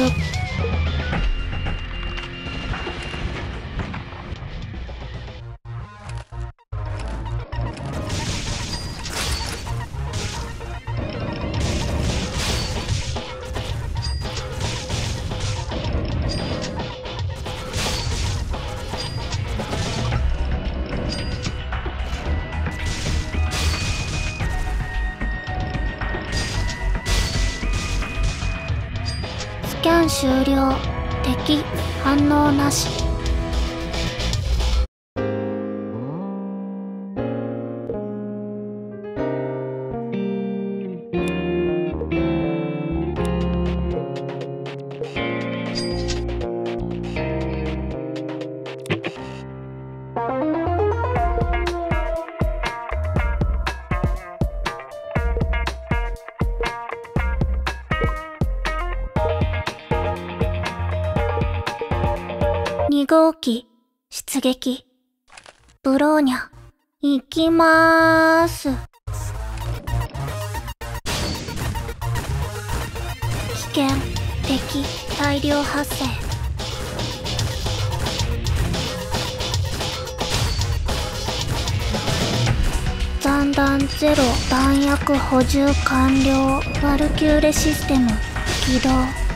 スキャン終了。敵反応なし。2号機出撃。ブローニャ行きまーす。危険敵大量発生。残弾ゼロ。弾薬補充完了。ワルキューレシステム起動。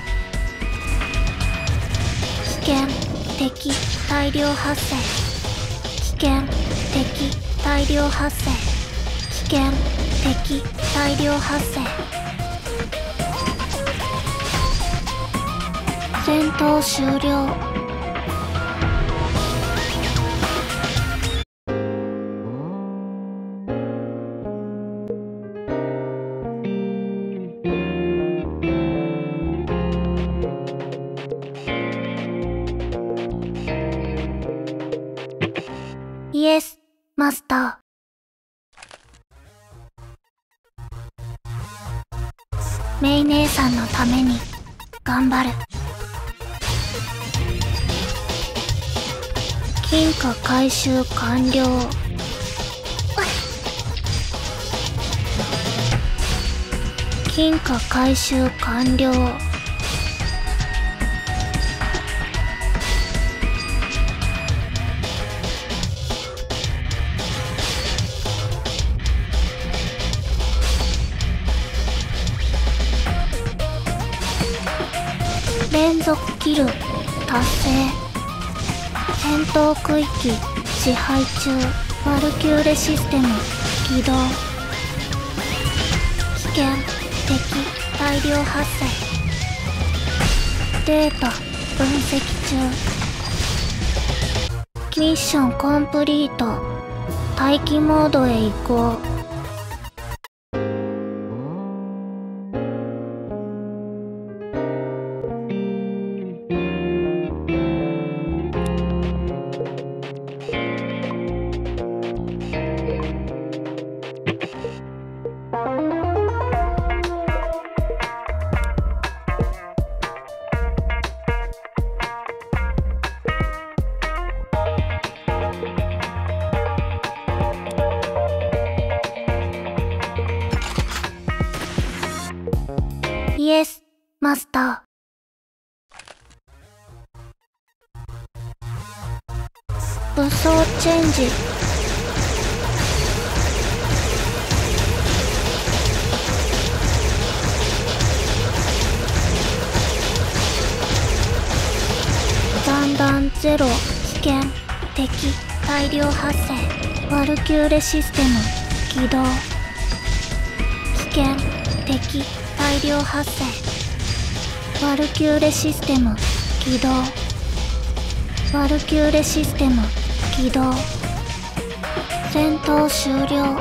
危険敵大量発生。危険敵大量発生。危険敵大量発生。戦闘終了。イエス、マスター。メイ姉さんのために頑張る。金貨回収完了。金貨回収完了。連続キル達成。戦闘区域支配中。ワルキューレシステム起動。危険敵大量発生。データ分析中。ミッションコンプリート。待機モードへ移行。イエス、マスター。武装チェンジ。残弾ゼロ。危険敵大量発生。ワルキューレシステム起動。危険敵大量発生。ワルキューレシステム起動。ワルキューレシステム起動。戦闘終了。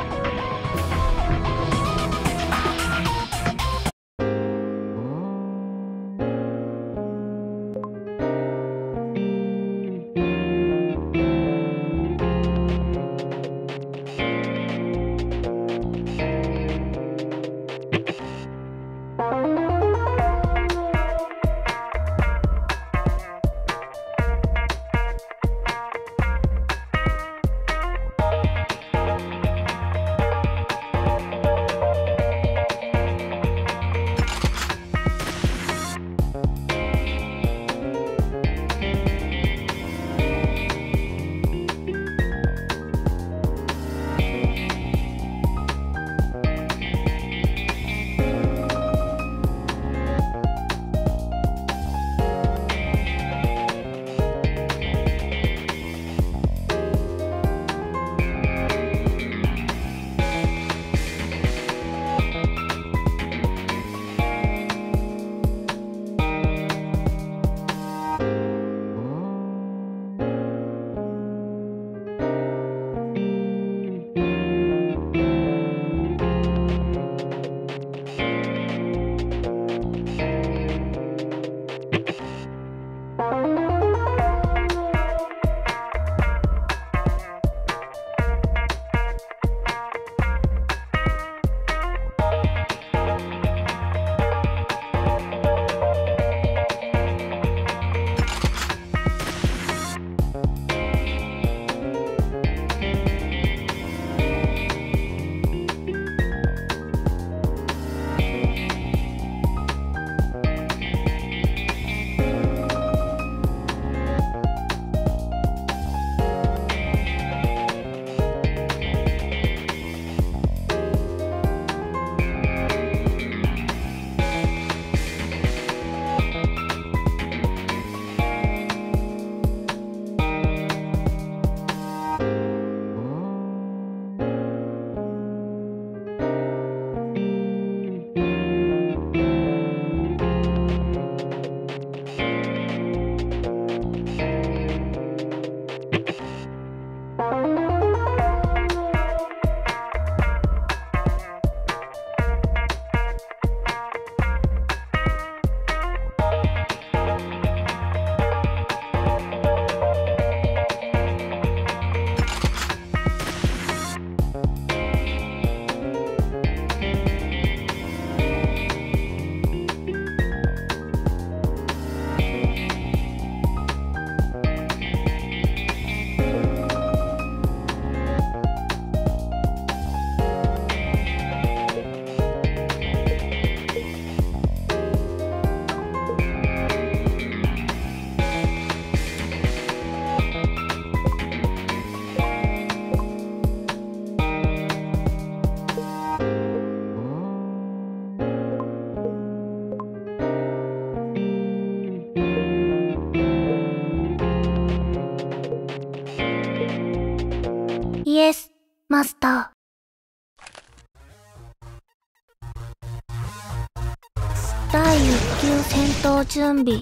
準備。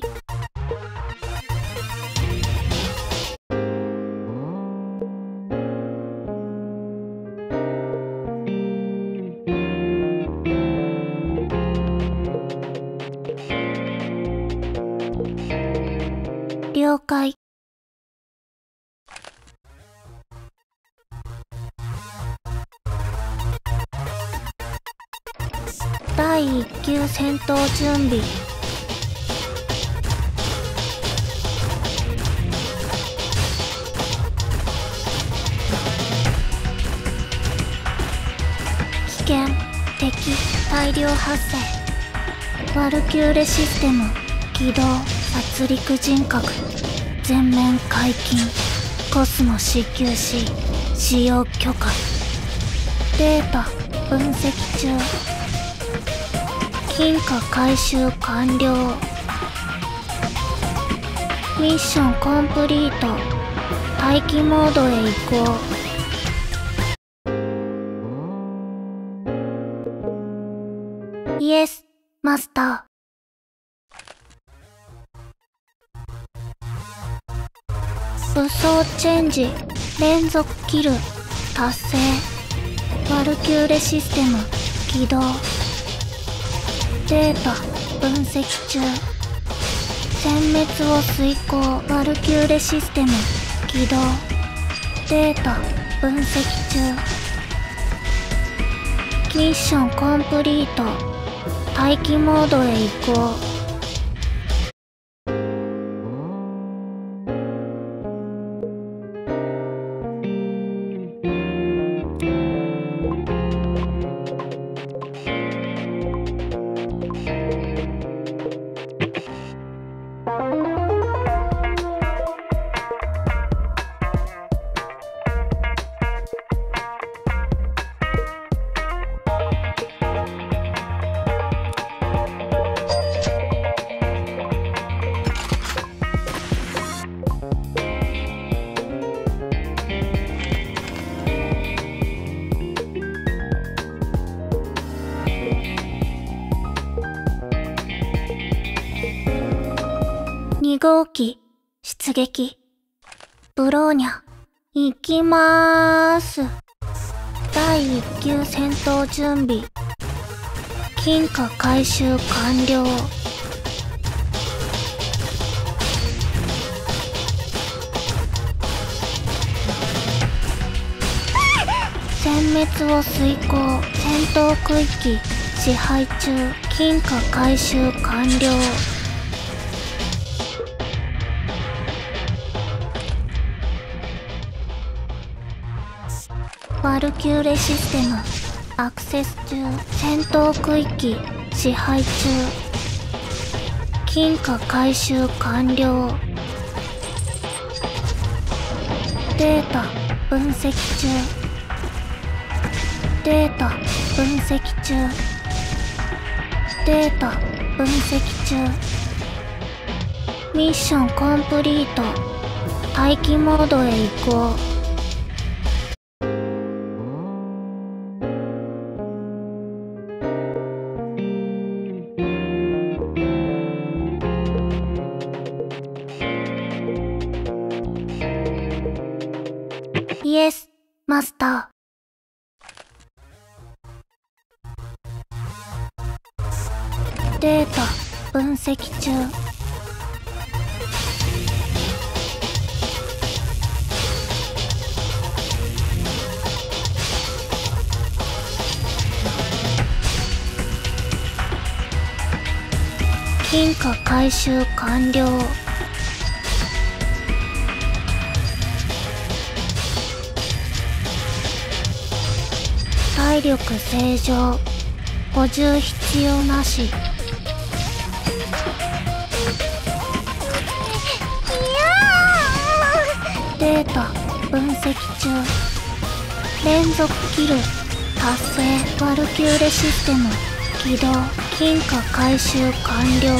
了解。第1級戦闘準備。危険敵大量発生。ワルキューレシステム起動。殺戮人格全面解禁。コスモ支給し使用許可。データ分析中。金貨回収完了。ミッションコンプリート。待機モードへ移行。イエスマスター。武装チェンジ連続キル達成。ワルキューレシステム起動。データ分析中。殲滅を遂行。ワルキューレシステム起動。データ分析中。ミッションコンプリート。待機モードへ移行。2号機出撃。ブローニャ行きまーす。第1級戦闘準備。金貨回収完了。殲滅を遂行。戦闘区域支配中。金貨回収完了。ワルキューレシステムアクセス中。戦闘区域支配中。金貨回収完了。データ分析中。データ分析中。データ分析中。ミッションコンプリート。待機モードへ移行。イエスマスター。データ分析中。金貨回収完了。体力正常。補充必要なし。データ分析中。連続キル達成。ワルキューレシステム起動。金貨回収完了。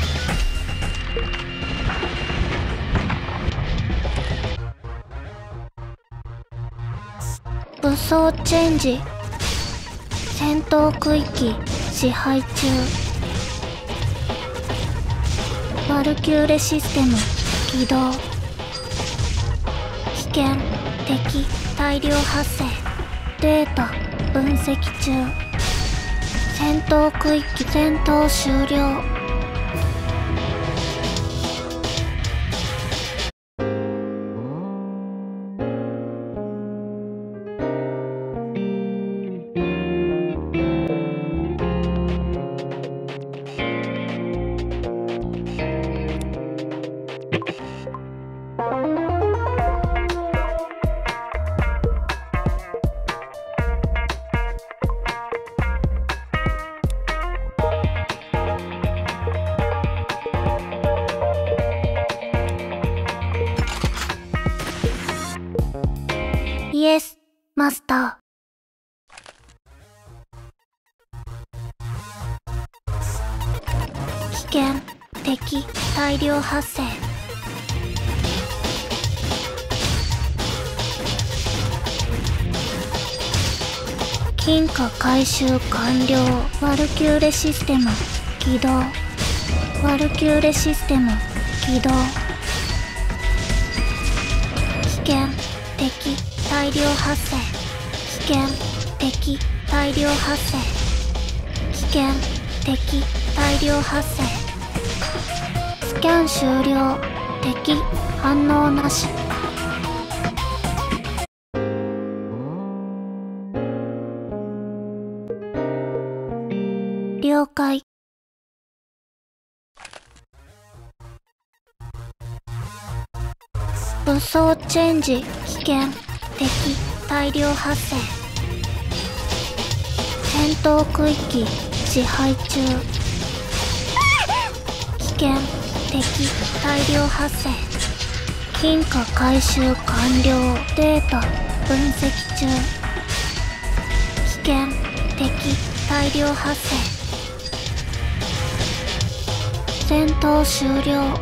武装チェンジ。戦闘区域支配中。 ワルキューレシステム起動。危険敵大量発生。データ分析中。戦闘区域戦闘終了。イエス、マスター。危険敵大量発生。金貨回収完了。ワルキューレシステム起動。ワルキューレシステム起動。危険敵大量発生。危険敵大量発生。危険敵大量発生。スキャン終了。敵反応なし。了解。武装チェンジ危険敵大量発生。戦闘区域支配中。危険敵大量発生。金貨回収完了。データ分析中。危険敵大量発生。戦闘終了。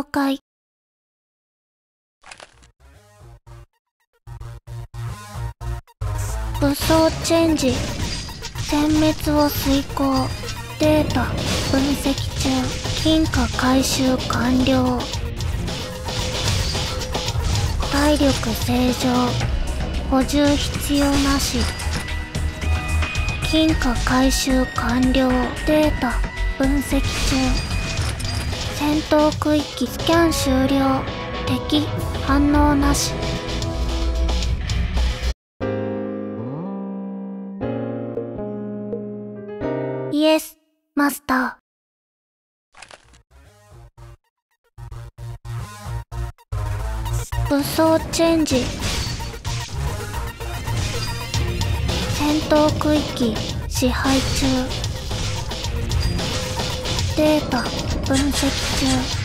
解。武装チェンジ。殲滅を遂行。データ分析中。金貨回収完了。体力正常。補充必要なし。金貨回収完了。データ分析中。戦闘区域スキャン終了。敵反応なし。イエスマスター。武装チェンジ。戦闘区域支配中。データ分析中。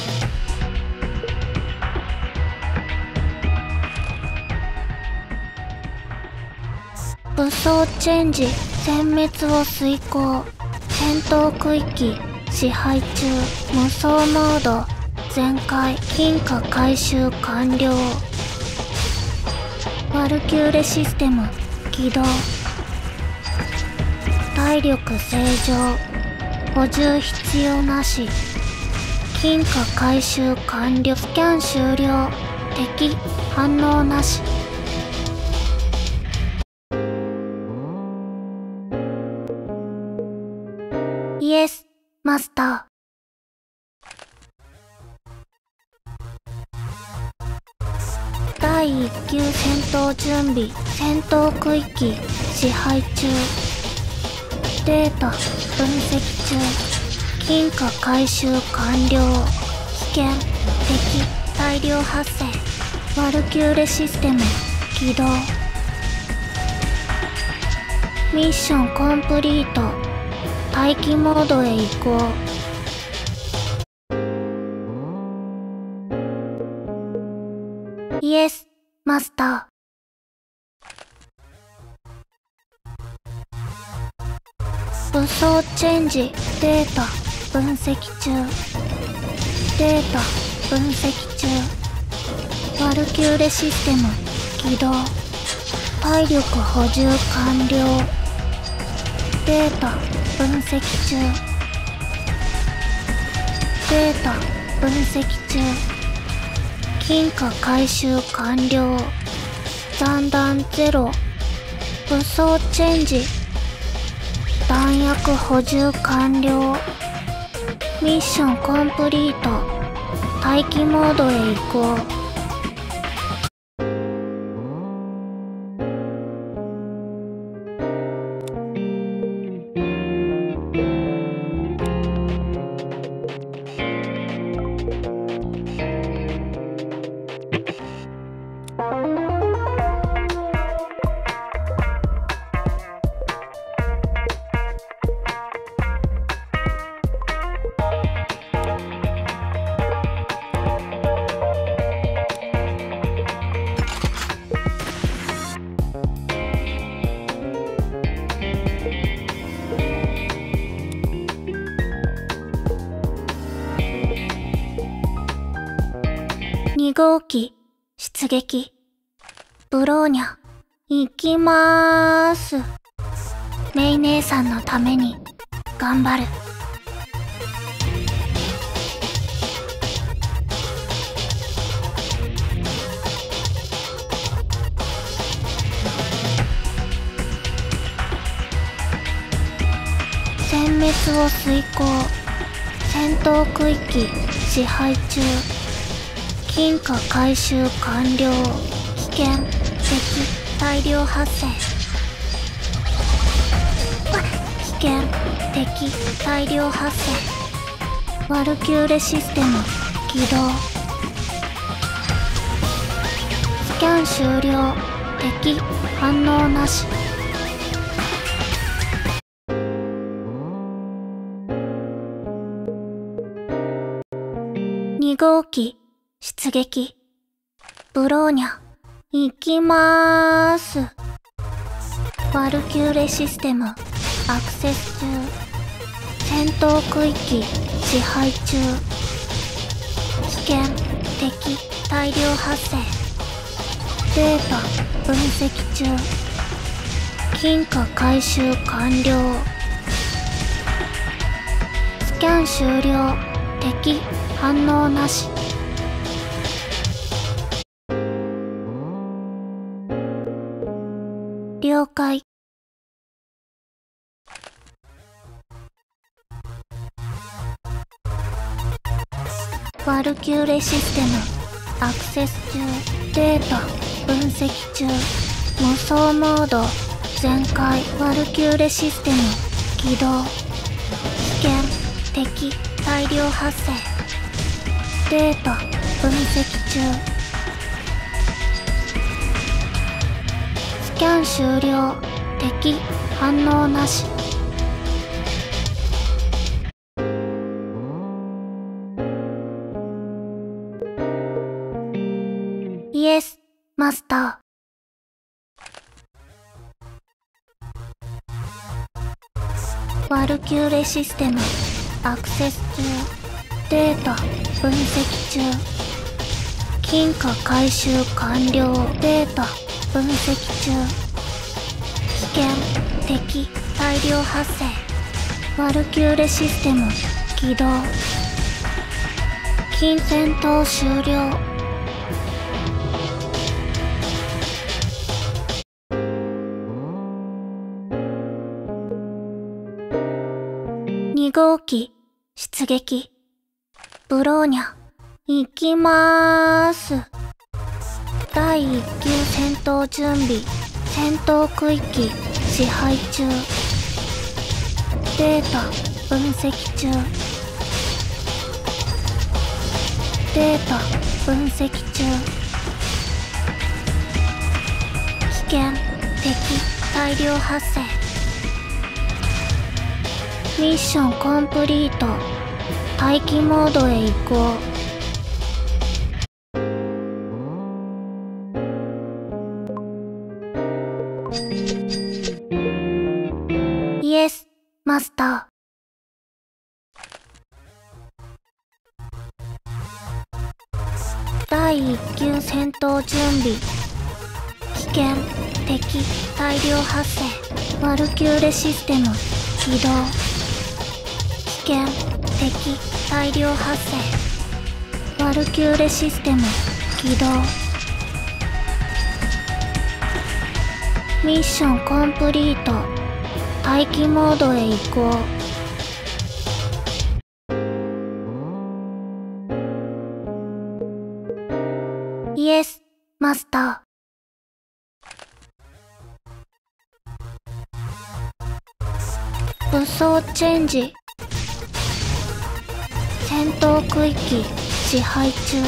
武装チェンジ。殲滅を遂行。戦闘区域支配中。無双モード全開。金貨回収完了。ワルキューレシステム起動。体力正常。補充必要なし。金貨回収完了。スキャン終了。敵反応なし。イエスマスター。第1級戦闘準備。戦闘区域支配中。データ分析中。金貨回収完了。危険。敵大量発生。ワルキューレシステム起動。ミッションコンプリート。待機モードへ移行。イエスマスター。武装チェンジ。データ分析中。データ分析中。ワルキューレシステム起動。体力補充完了。データ分析中。データ分析中。金貨回収完了。残弾ゼロ。武装チェンジ。弾薬補充完了。ミッションコンプリート。待機モードへ移行。2号機出撃。ブローニャ行きまーす。メイ姉さんのために頑張る。殲滅を遂行。戦闘区域支配中。金貨回収完了。危険。敵大量発生。危険。敵大量発生。ワルキューレシステム起動。スキャン終了。敵反応なし。2号機出撃。ブローニャ行きまーす。ワルキューレシステムアクセス中。戦闘区域支配中。危険敵大量発生。データ分析中。金貨回収完了。スキャン終了。敵反応なし。了解。ワルキューレシステムアクセス中。データ分析中。無双モード全開。ワルキューレシステム起動。危険敵大量発生。データ分析中。スキャン終了。敵反応なし。イエスマスター。ワルキューレシステムアクセス中。データ分析中。金貨回収完了。データ分析中。危険敵大量発生。ワルキューレシステム起動。金戦闘終了。2号機出撃。ブローニャ行きまーす。第1級戦闘準備。戦闘区域支配中。データ分析中。データ分析中。危険敵大量発生。ミッションコンプリート。待機モードへ移行。イエスマスター。第1級戦闘準備。危険敵大量発生。ワルキューレシステム起動。危険敵大量発生。ワルキューレシステム起動。ミッションコンプリート。待機モードへ移行。イエスマスター。武装チェンジ。戦闘区域支配中。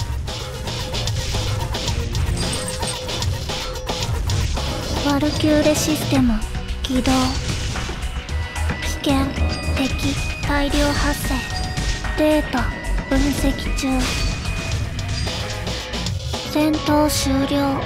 ワルキューレシステム起動。危険敵大量発生。データ分析中。戦闘終了。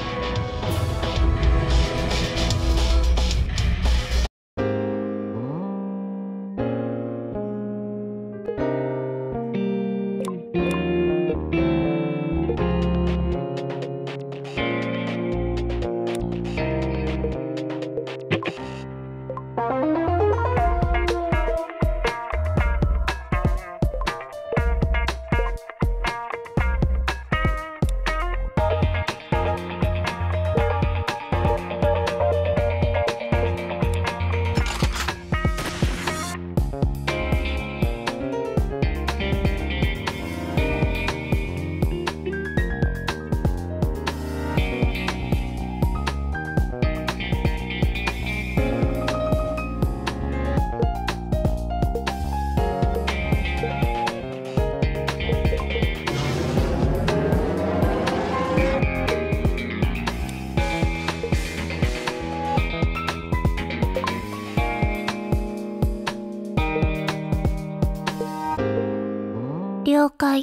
了解。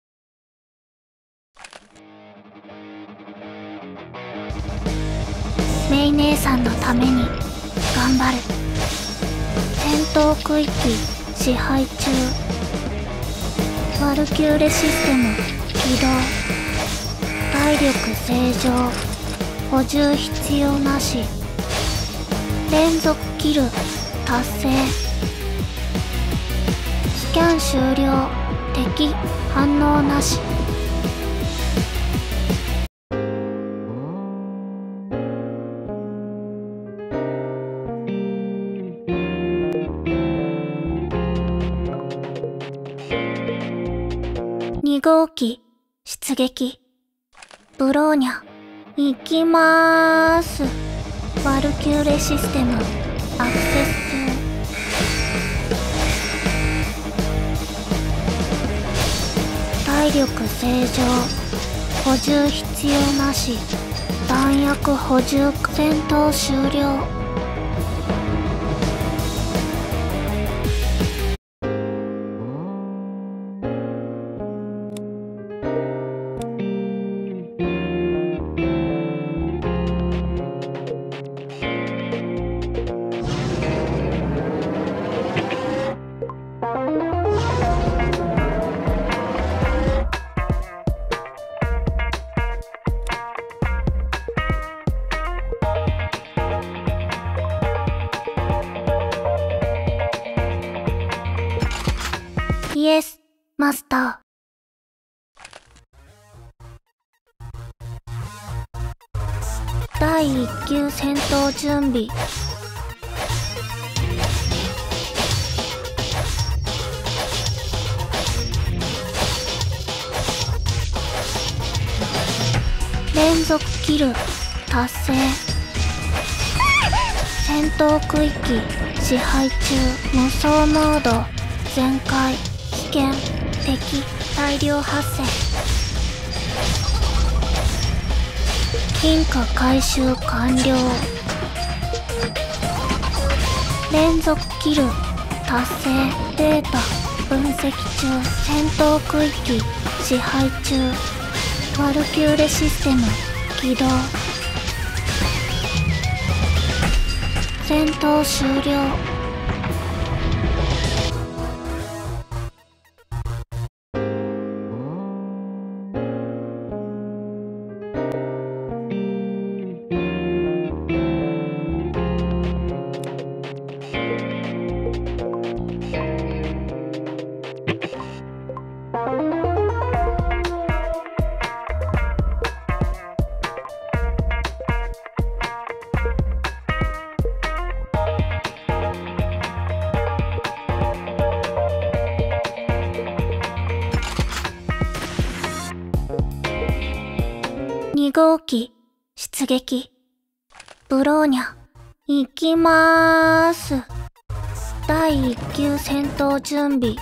メイ姉さんのために頑張る。戦闘区域支配中。 ワルキューレシステム起動。体力正常。補充必要なし。連続キル達成。スキャン終了。敵反応なし。2号機出撃。ブローニャ行きまーす。ワルキューレシステムアクセス中。体力正常。補充必要なし。弾薬補充。戦闘終了。イエス、マスター。第1級戦闘準備。連続キル達成。戦闘区域支配中。無双モード全開。危険敵大量発生。金貨回収完了。連続キル達成。データ分析中。戦闘区域支配中。ワルキューレシステム起動。戦闘終了。2号機出撃。ブローニャ行きまーす。第1級戦闘準備。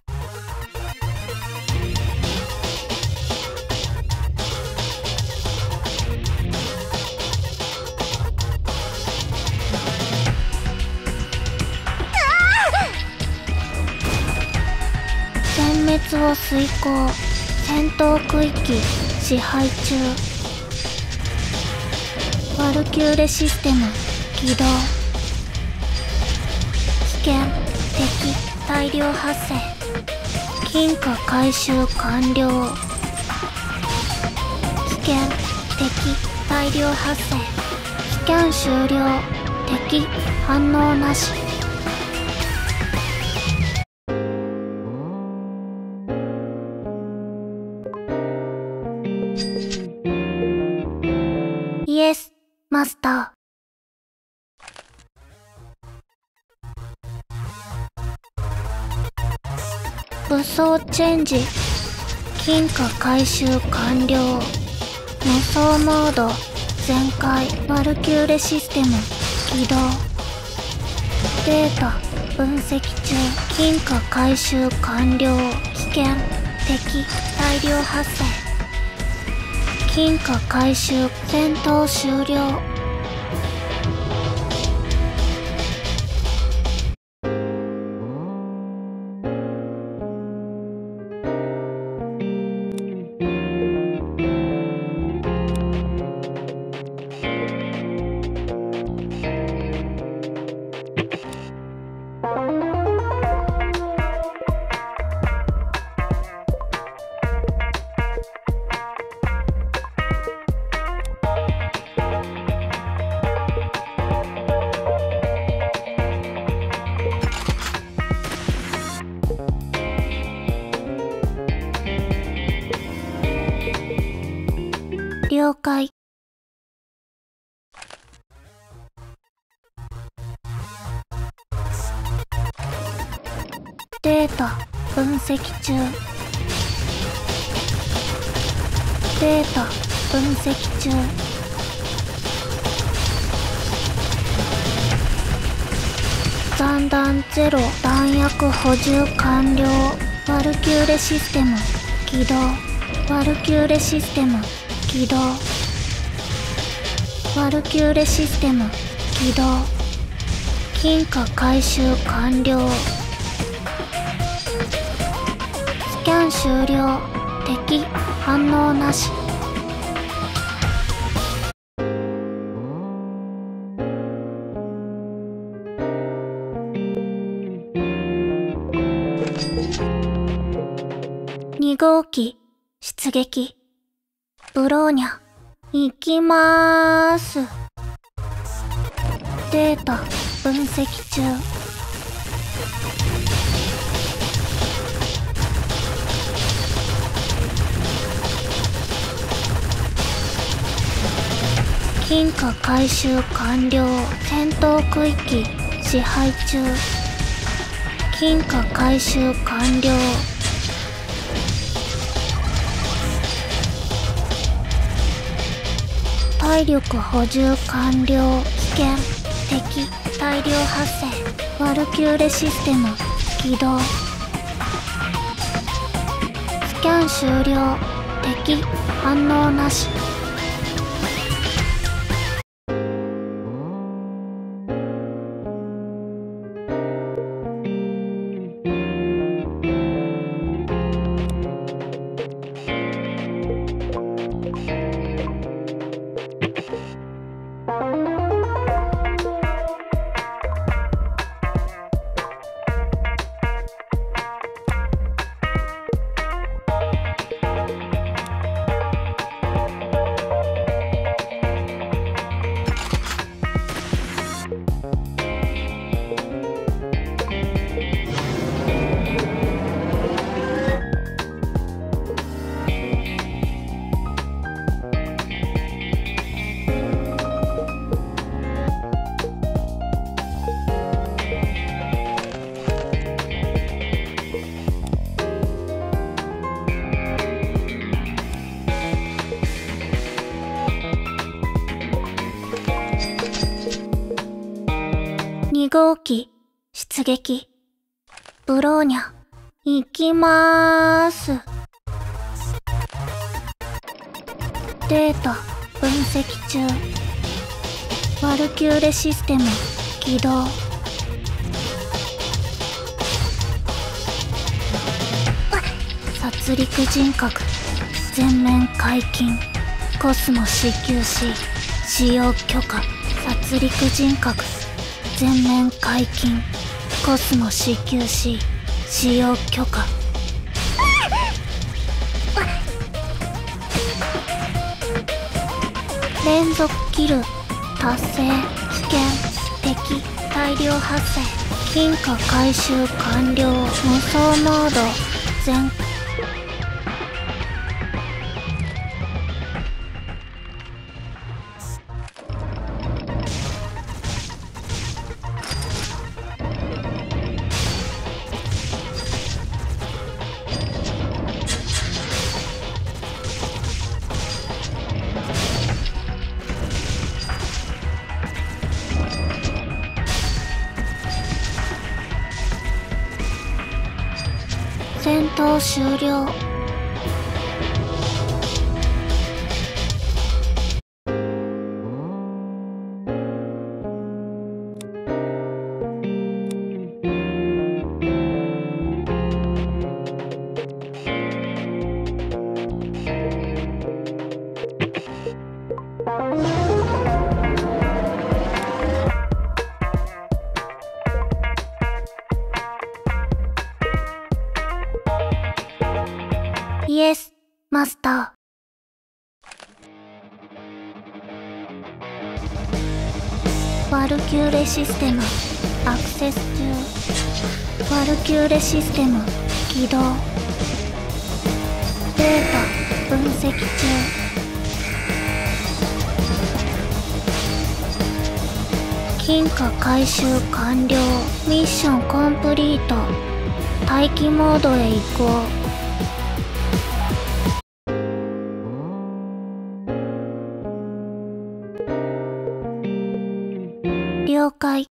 殲滅を遂行。戦闘区域支配中。ワルキューレシステム起動。危険敵大量発生。金貨回収完了。危険敵大量発生。スキャン終了。敵反応なし。イエス、マスター。武装チェンジ。金貨回収完了。無双モード全開。ワルキューレシステム起動。データ分析中。金貨回収完了。危険敵大量発生。金貨回収。戦闘終了。 了解。データ分析中。データ分析中。残弾ゼロ。弾薬補充完了。ワルキューレシステム起動。ワルキューレシステム起動。ワルキューレシステム起動。金貨回収完了。スキャン終了。敵反応なし。2号機出撃。ブローニャ行きまーす。データ分析中。金貨回収完了。戦闘区域支配中。金貨回収完了。体力補充完了。危険。敵大量発生。ワルキューレシステム起動。スキャン終了。敵反応なし。2号機出撃。ブローニャ行きまーす。データ分析中。ワルキューレシステム起動。殺戮人格全面解禁。コスモ CQC 使用許可。殺戮人格全面解禁。コスモ CQC 使用許可。連続キル達成。危険。敵大量発生。金貨回収完了。無双モード全。戦闘終了。イエス、マスター。ワルキューレシステムアクセス中。ワルキューレシステム起動。データ分析中。 金貨回収完了。ミッションコンプリート。待機モードへ移行。了解。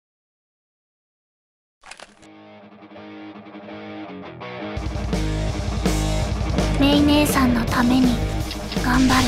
メイ姉さんのために頑張る。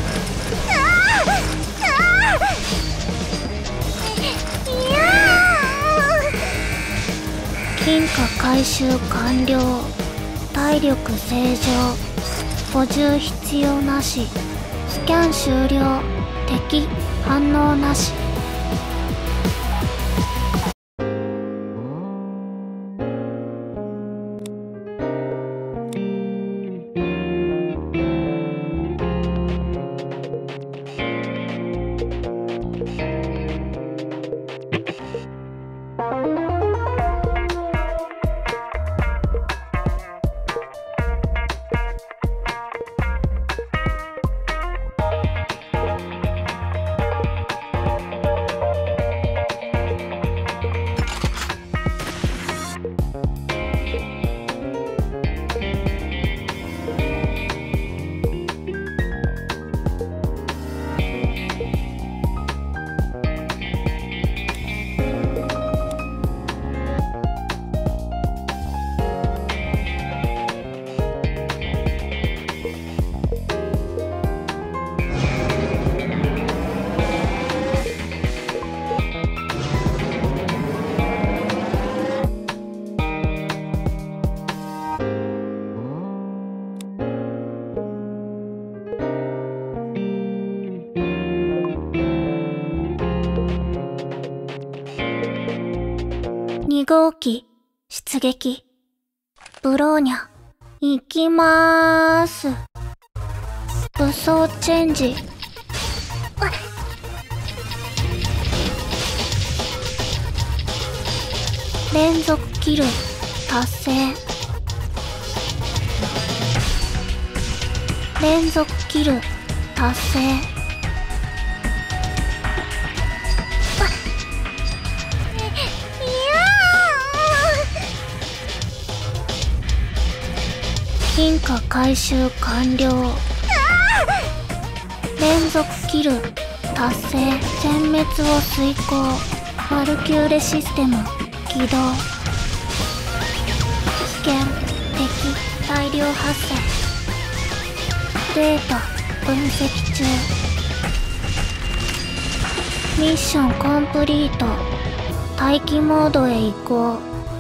金貨回収完了。体力正常。補充必要なし。スキャン終了。敵反応なし。2号機出撃。ブローニャ行きまーす。武装チェンジ。連続キル達成。連続キル達成。金貨回収完了。連続キル達成。全滅を遂行。ワルキューレシステム起動。危険敵大量発生。データ分析中。ミッションコンプリート。待機モードへ移行。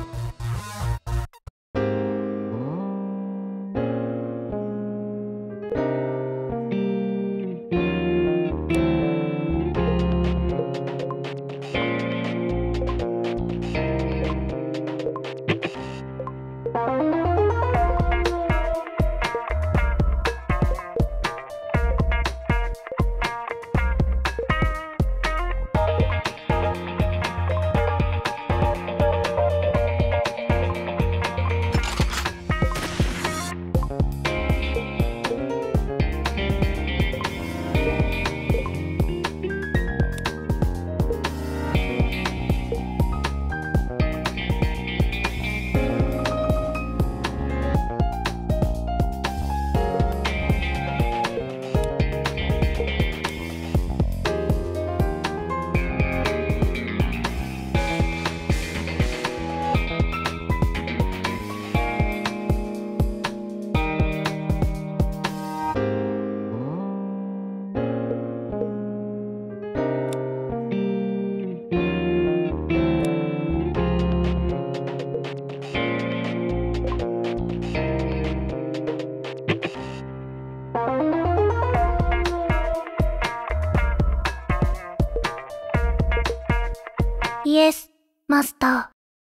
イエス、マスタ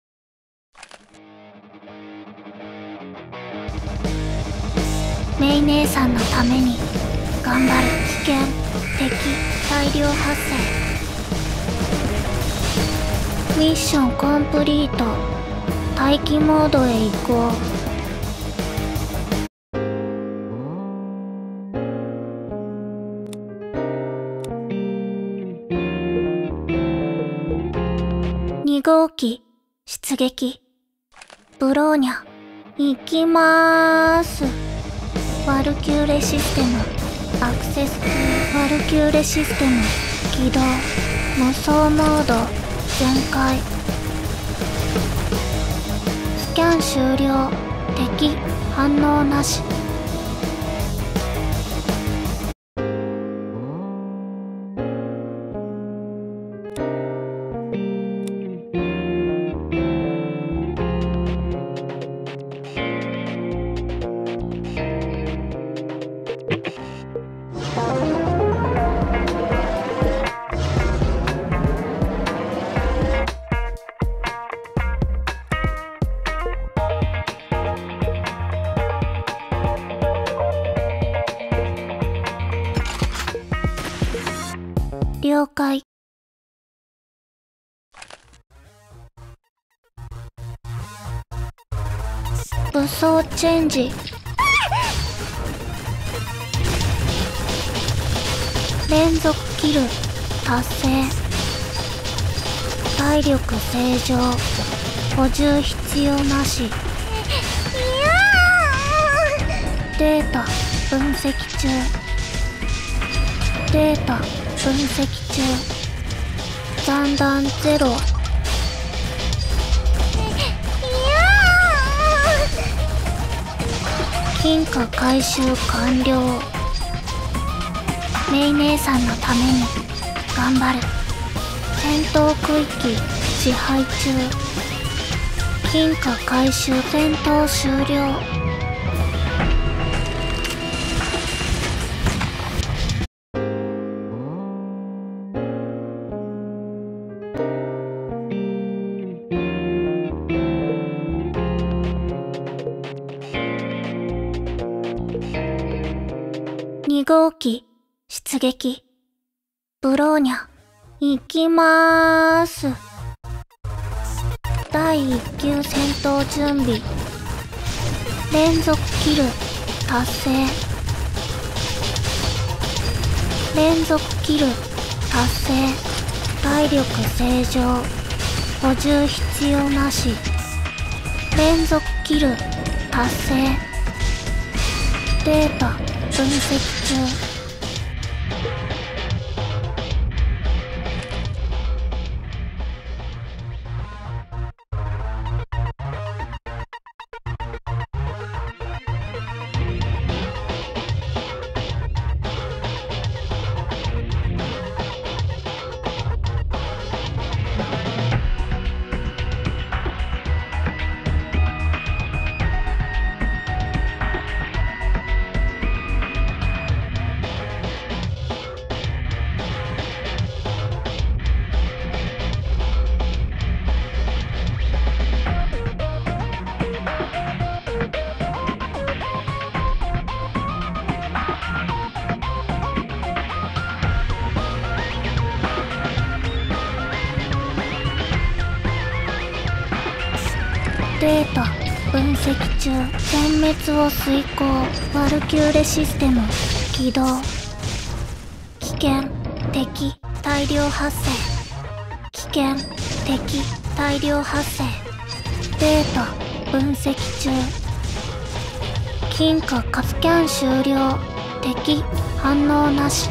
ー。メイ姉さんのために頑張る。危険敵大量発生。ミッションコンプリート。待機モードへ移行。 機出撃。ブローニャ行きまーす。ワルキューレシステムアクセス。ワルキューレシステム起動。無双モード全開。スキャン終了。敵反応なし。了解。武装チェンジ。連続キル達成。体力正常。補充必要なし。データ分析中。データ分析中。残弾ゼロ。金貨回収完了。メイ姉さんのために頑張る。戦闘区域支配中。金貨回収。戦闘終了。2号機出撃。ブローニャ行きまーす。第1級戦闘準備。連続キル達成。連続キル達成。体力正常。補充必要なし。連続キル達成。データ分析中。データ分析中。全滅を遂行。ワルキューレシステム起動。危険敵大量発生。危険敵大量発生。データ分析中。金貨スキャン終了。敵反応なし。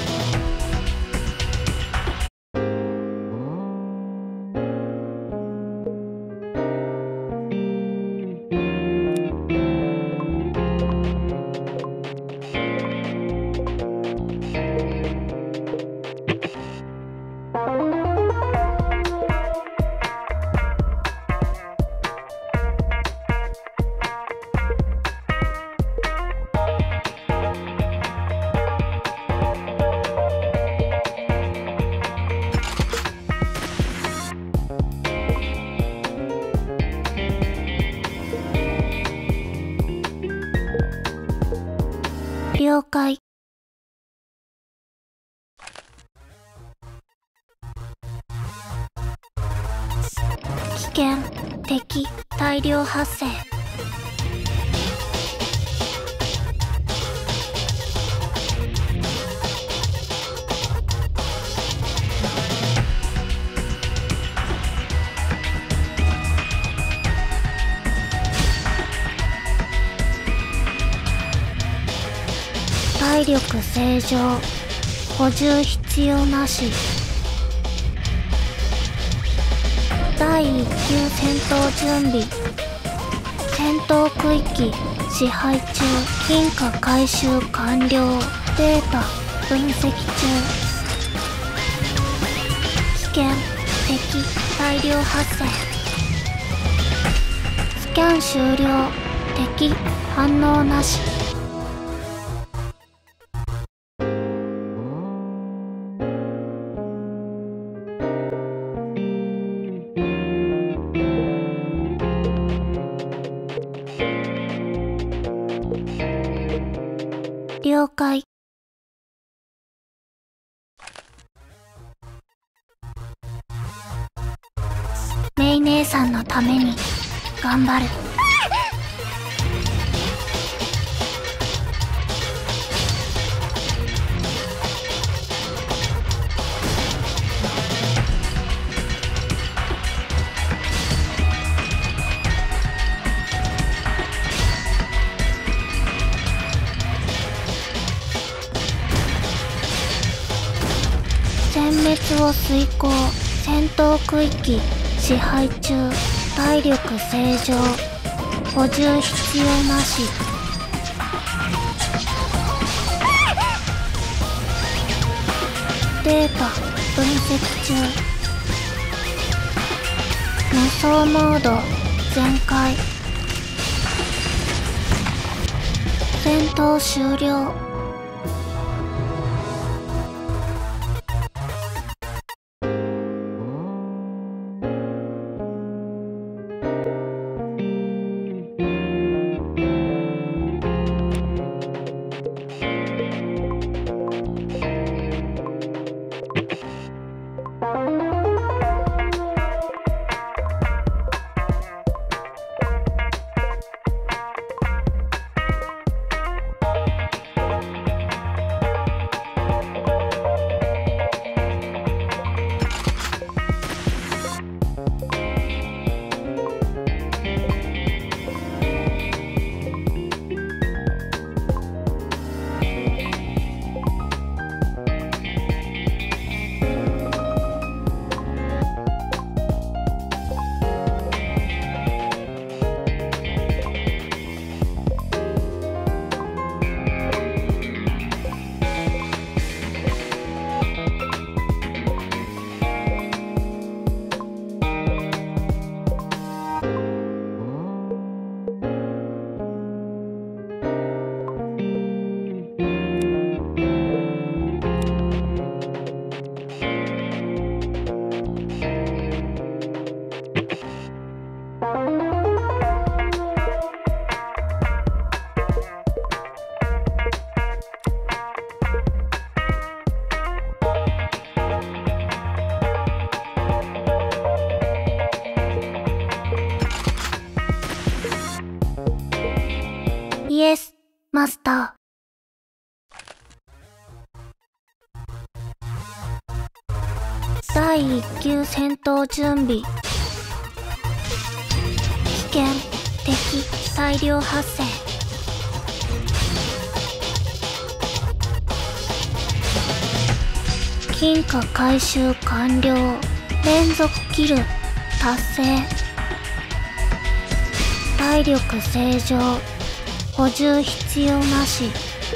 了解。危険敵大量発生。 体力正常、補充必要なし。第1級戦闘準備。戦闘区域支配中。金貨回収完了。データ分析中。危険敵大量発生。スキャン終了。敵反応なし。了解。メイ姉さんのために頑張る。殲滅を遂行。戦闘区域支配中。体力正常、補充必要なし。データ分析中。無双モード全開。戦闘終了。イエス、マスター。第1級戦闘準備。危険敵大量発生。金貨回収完了。連続キル達成。体力正常、補充必要なし。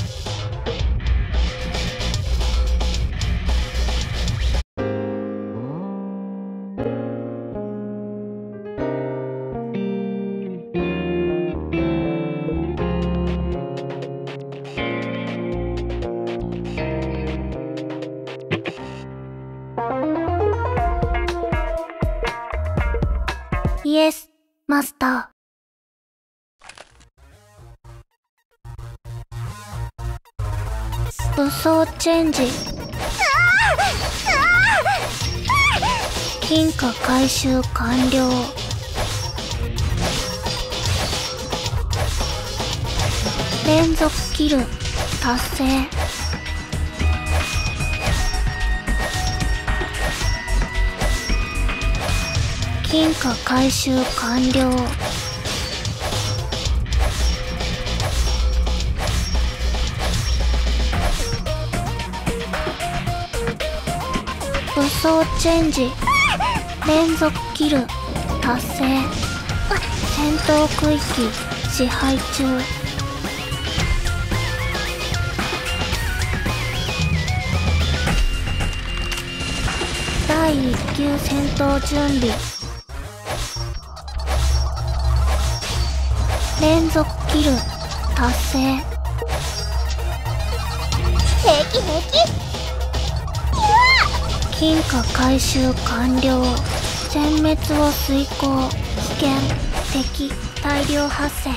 イエス、マスター。武装チェンジ。金貨回収完了。連続キル達成。金貨回収完了。 装チェンジ連続キル達成戦闘区域支配中第1級戦闘準備連続キル達成平気平気。 金貨回収完了全滅を遂行危険敵大量発生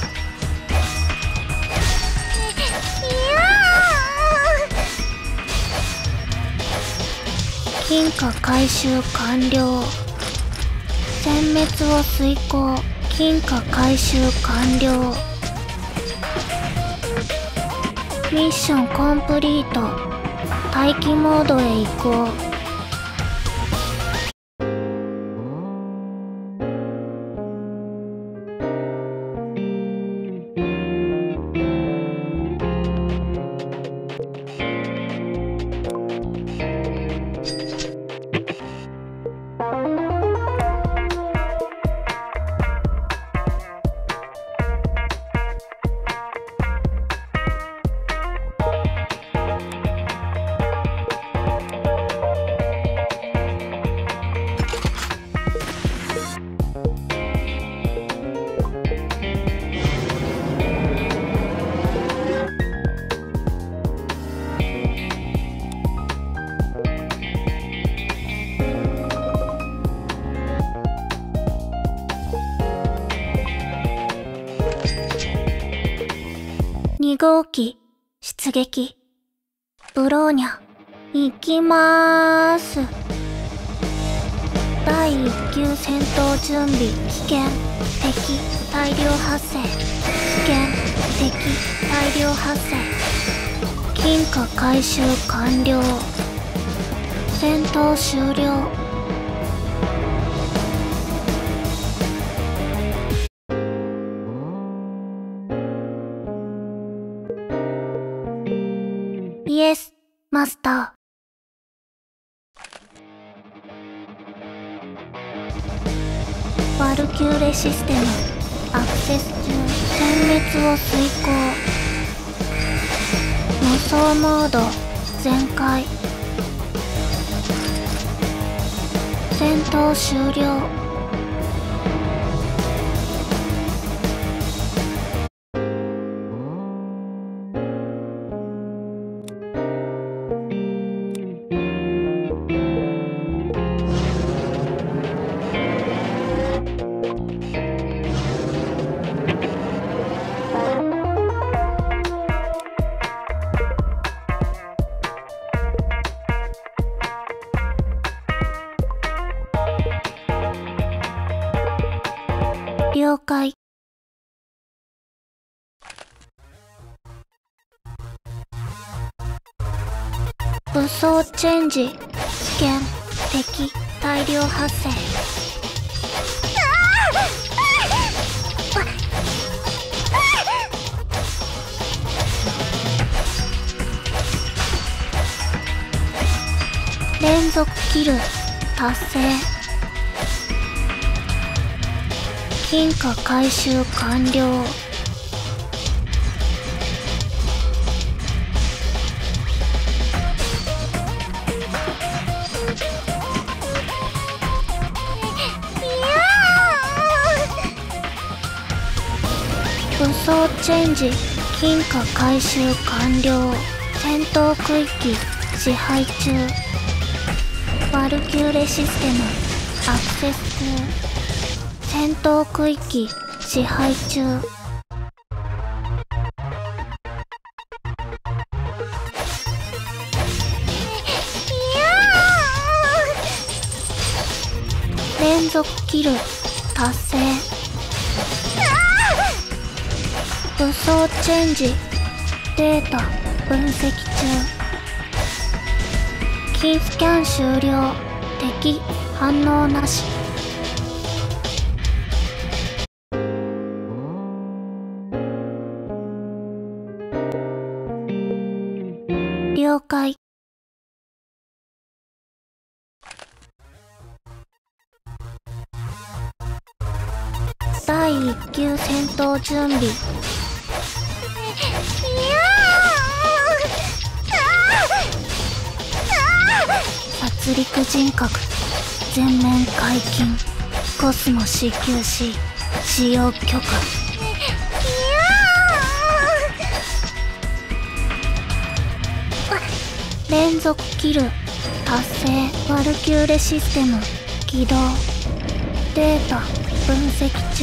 金貨回収完了全滅を遂行金貨回収完了ミッションコンプリート待機モードへ移行2号機出撃ブローニャ行きまーす第1級戦闘準備危険敵大量発生危険敵大量発生金貨回収完了戦闘終了イエスマスターワルキューレシステムアクセス中全滅を遂行無双モード全開戦闘終了了解武装チェンジ危険敵大量発生連続キル達成金貨回収完了武装チェンジ金貨回収完了戦闘区域支配中ワルキューレシステムアクセス中戦闘区域支配中連続キル達成武装チェンジデータ分析中キースキャン終了敵反応なし了解第1級戦闘準備。殺戮人格全面解禁。コスモ CQC 使用許可。連続キル達成。ワルキューレシステム起動。データ分析中。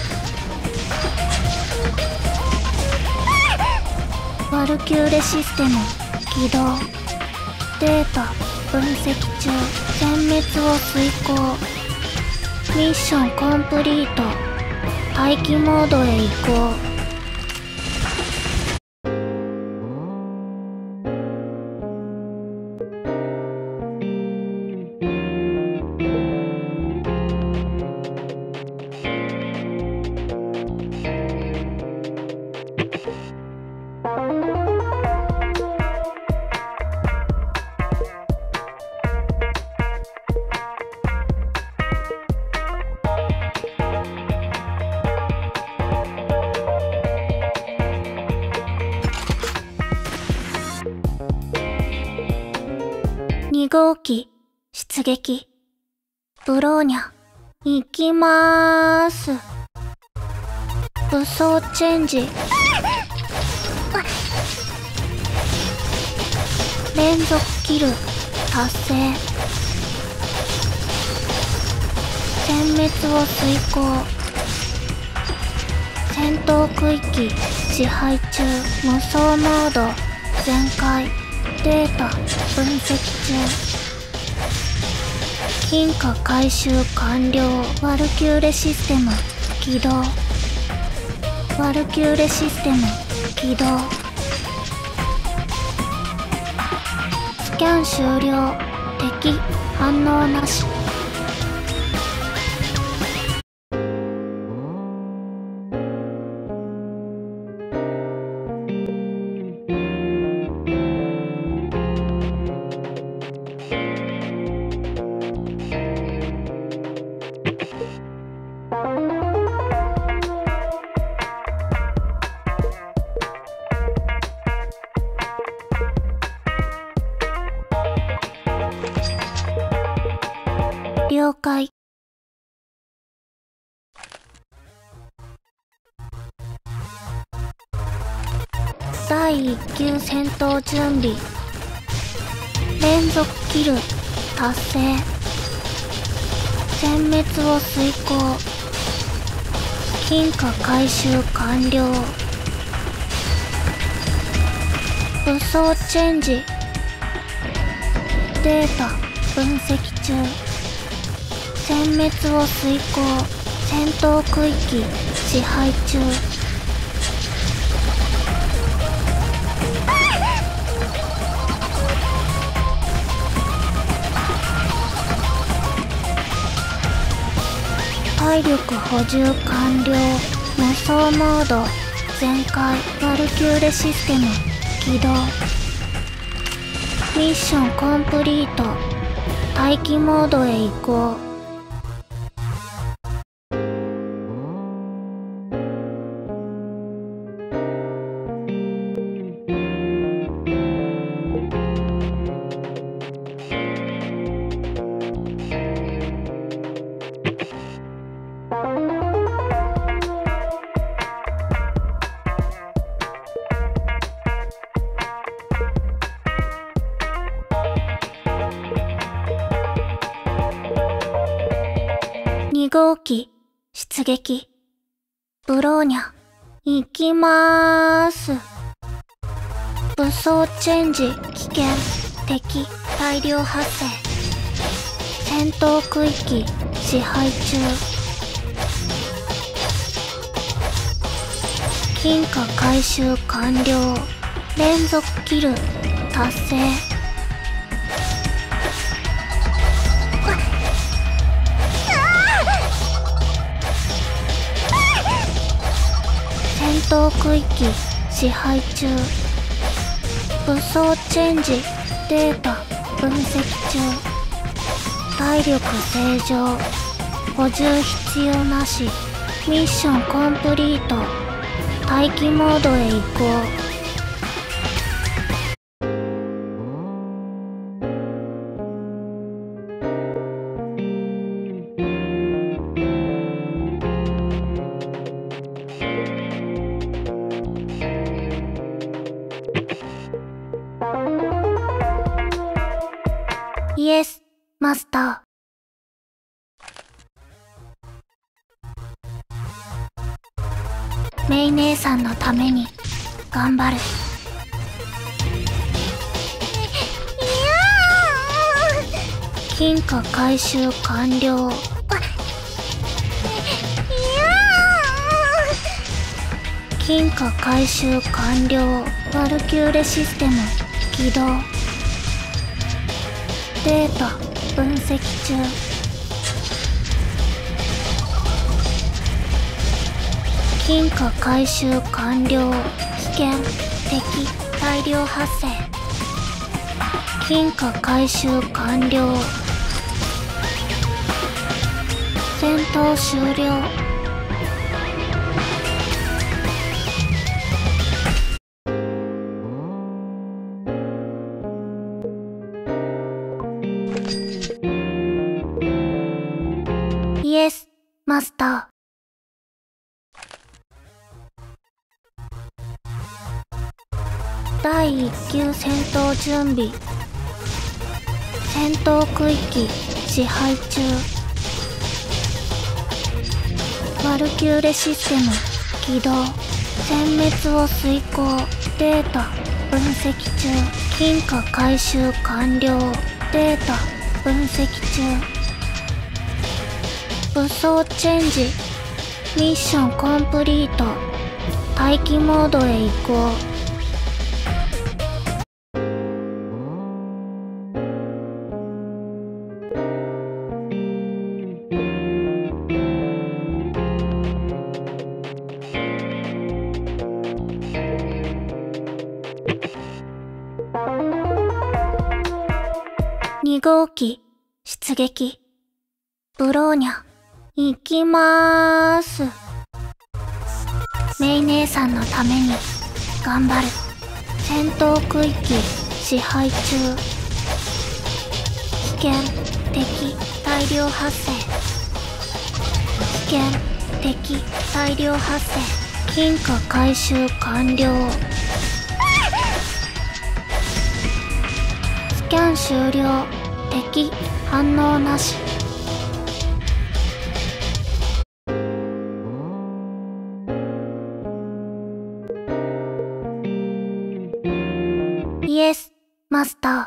ワルキューレシステム起動。データ分析中。全滅を遂行。ミッションコンプリート。待機モードへ移行。2号機出撃。ブローニャ行きまーす。武装チェンジ。連続キル達成。全滅を遂行。戦闘区域支配中。無双モード全開。データ分析中。金貨回収完了。ワルキューレシステム起動。ワルキューレシステム起動。スキャン終了。敵反応なし。了解。第1級戦闘準備。連続キル達成。全滅を遂行。金貨回収完了。武装チェンジ。データ分析中。全滅を遂行。戦闘区域支配中。体力補充完了。無双モード全開。ワルキューレシステム起動。ミッションコンプリート。待機モードへ移行。2号機出撃。ブローニャ行きまーす。武装チェンジ危険。敵大量発生。戦闘区域支配中。金貨回収完了。連続キル達成。戦闘区域支配中。武装チェンジ。データ分析中。体力正常。補充必要なし。 ミッションコンプリート。待機モードへ移行。イエス、マスター。メイ姉さんのために頑張る。金貨回収完了。金貨回収完了。ワルキューレシステム起動。データ分析中。金貨回収完了。危険敵大量発生。金貨回収完了。戦闘終了。イエス、マスター。第1級戦闘準備。戦闘区域支配中。ワルキューレシステム起動。殲滅を遂行。データ分析中。金貨回収完了。データ分析中。武装チェンジ。ミッションコンプリート。待機モードへ移行。2号機出撃。ブローニャ行きまーす。メイ姉さんのために頑張る。戦闘区域支配中。危険敵大量発生。危険敵大量発生。金貨回収完了。スキャン終了。敵反応なし。イエス、マスター。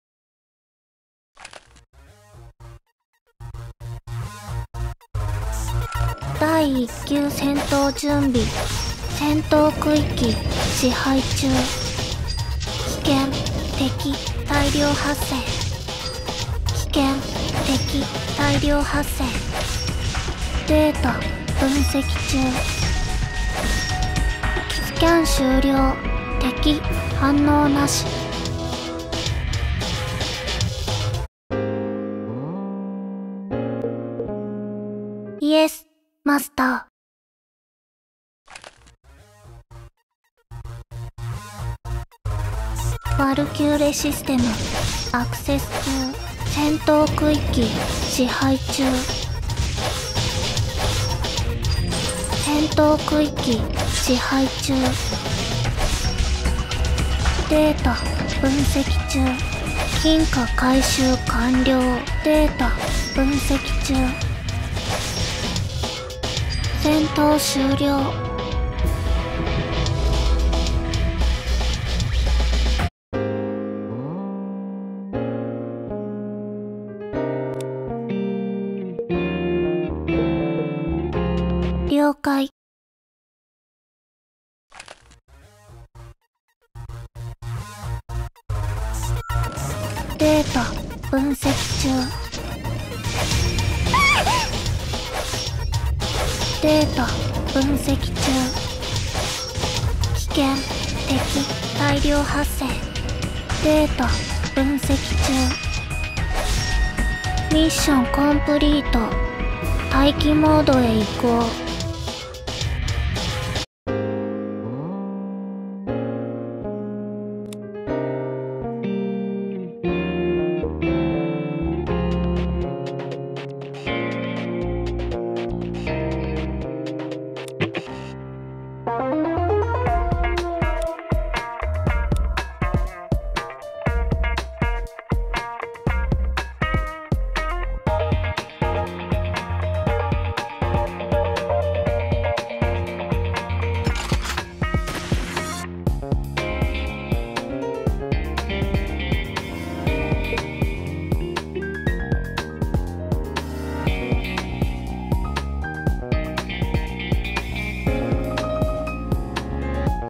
第1級戦闘準備。戦闘区域支配中。危険敵大量発生。危険敵大量発生。データ分析中。スキャン終了。敵反応なし。イエス、マスター。ワルキューレシステムアクセス中。戦闘区域支配中。戦闘区域支配中。データ分析中。金貨回収完了。データ分析中。戦闘終了。了解。データ分析中。データ分析中。危険敵大量発生。データ分析中。ミッションコンプリート。待機モードへ移行。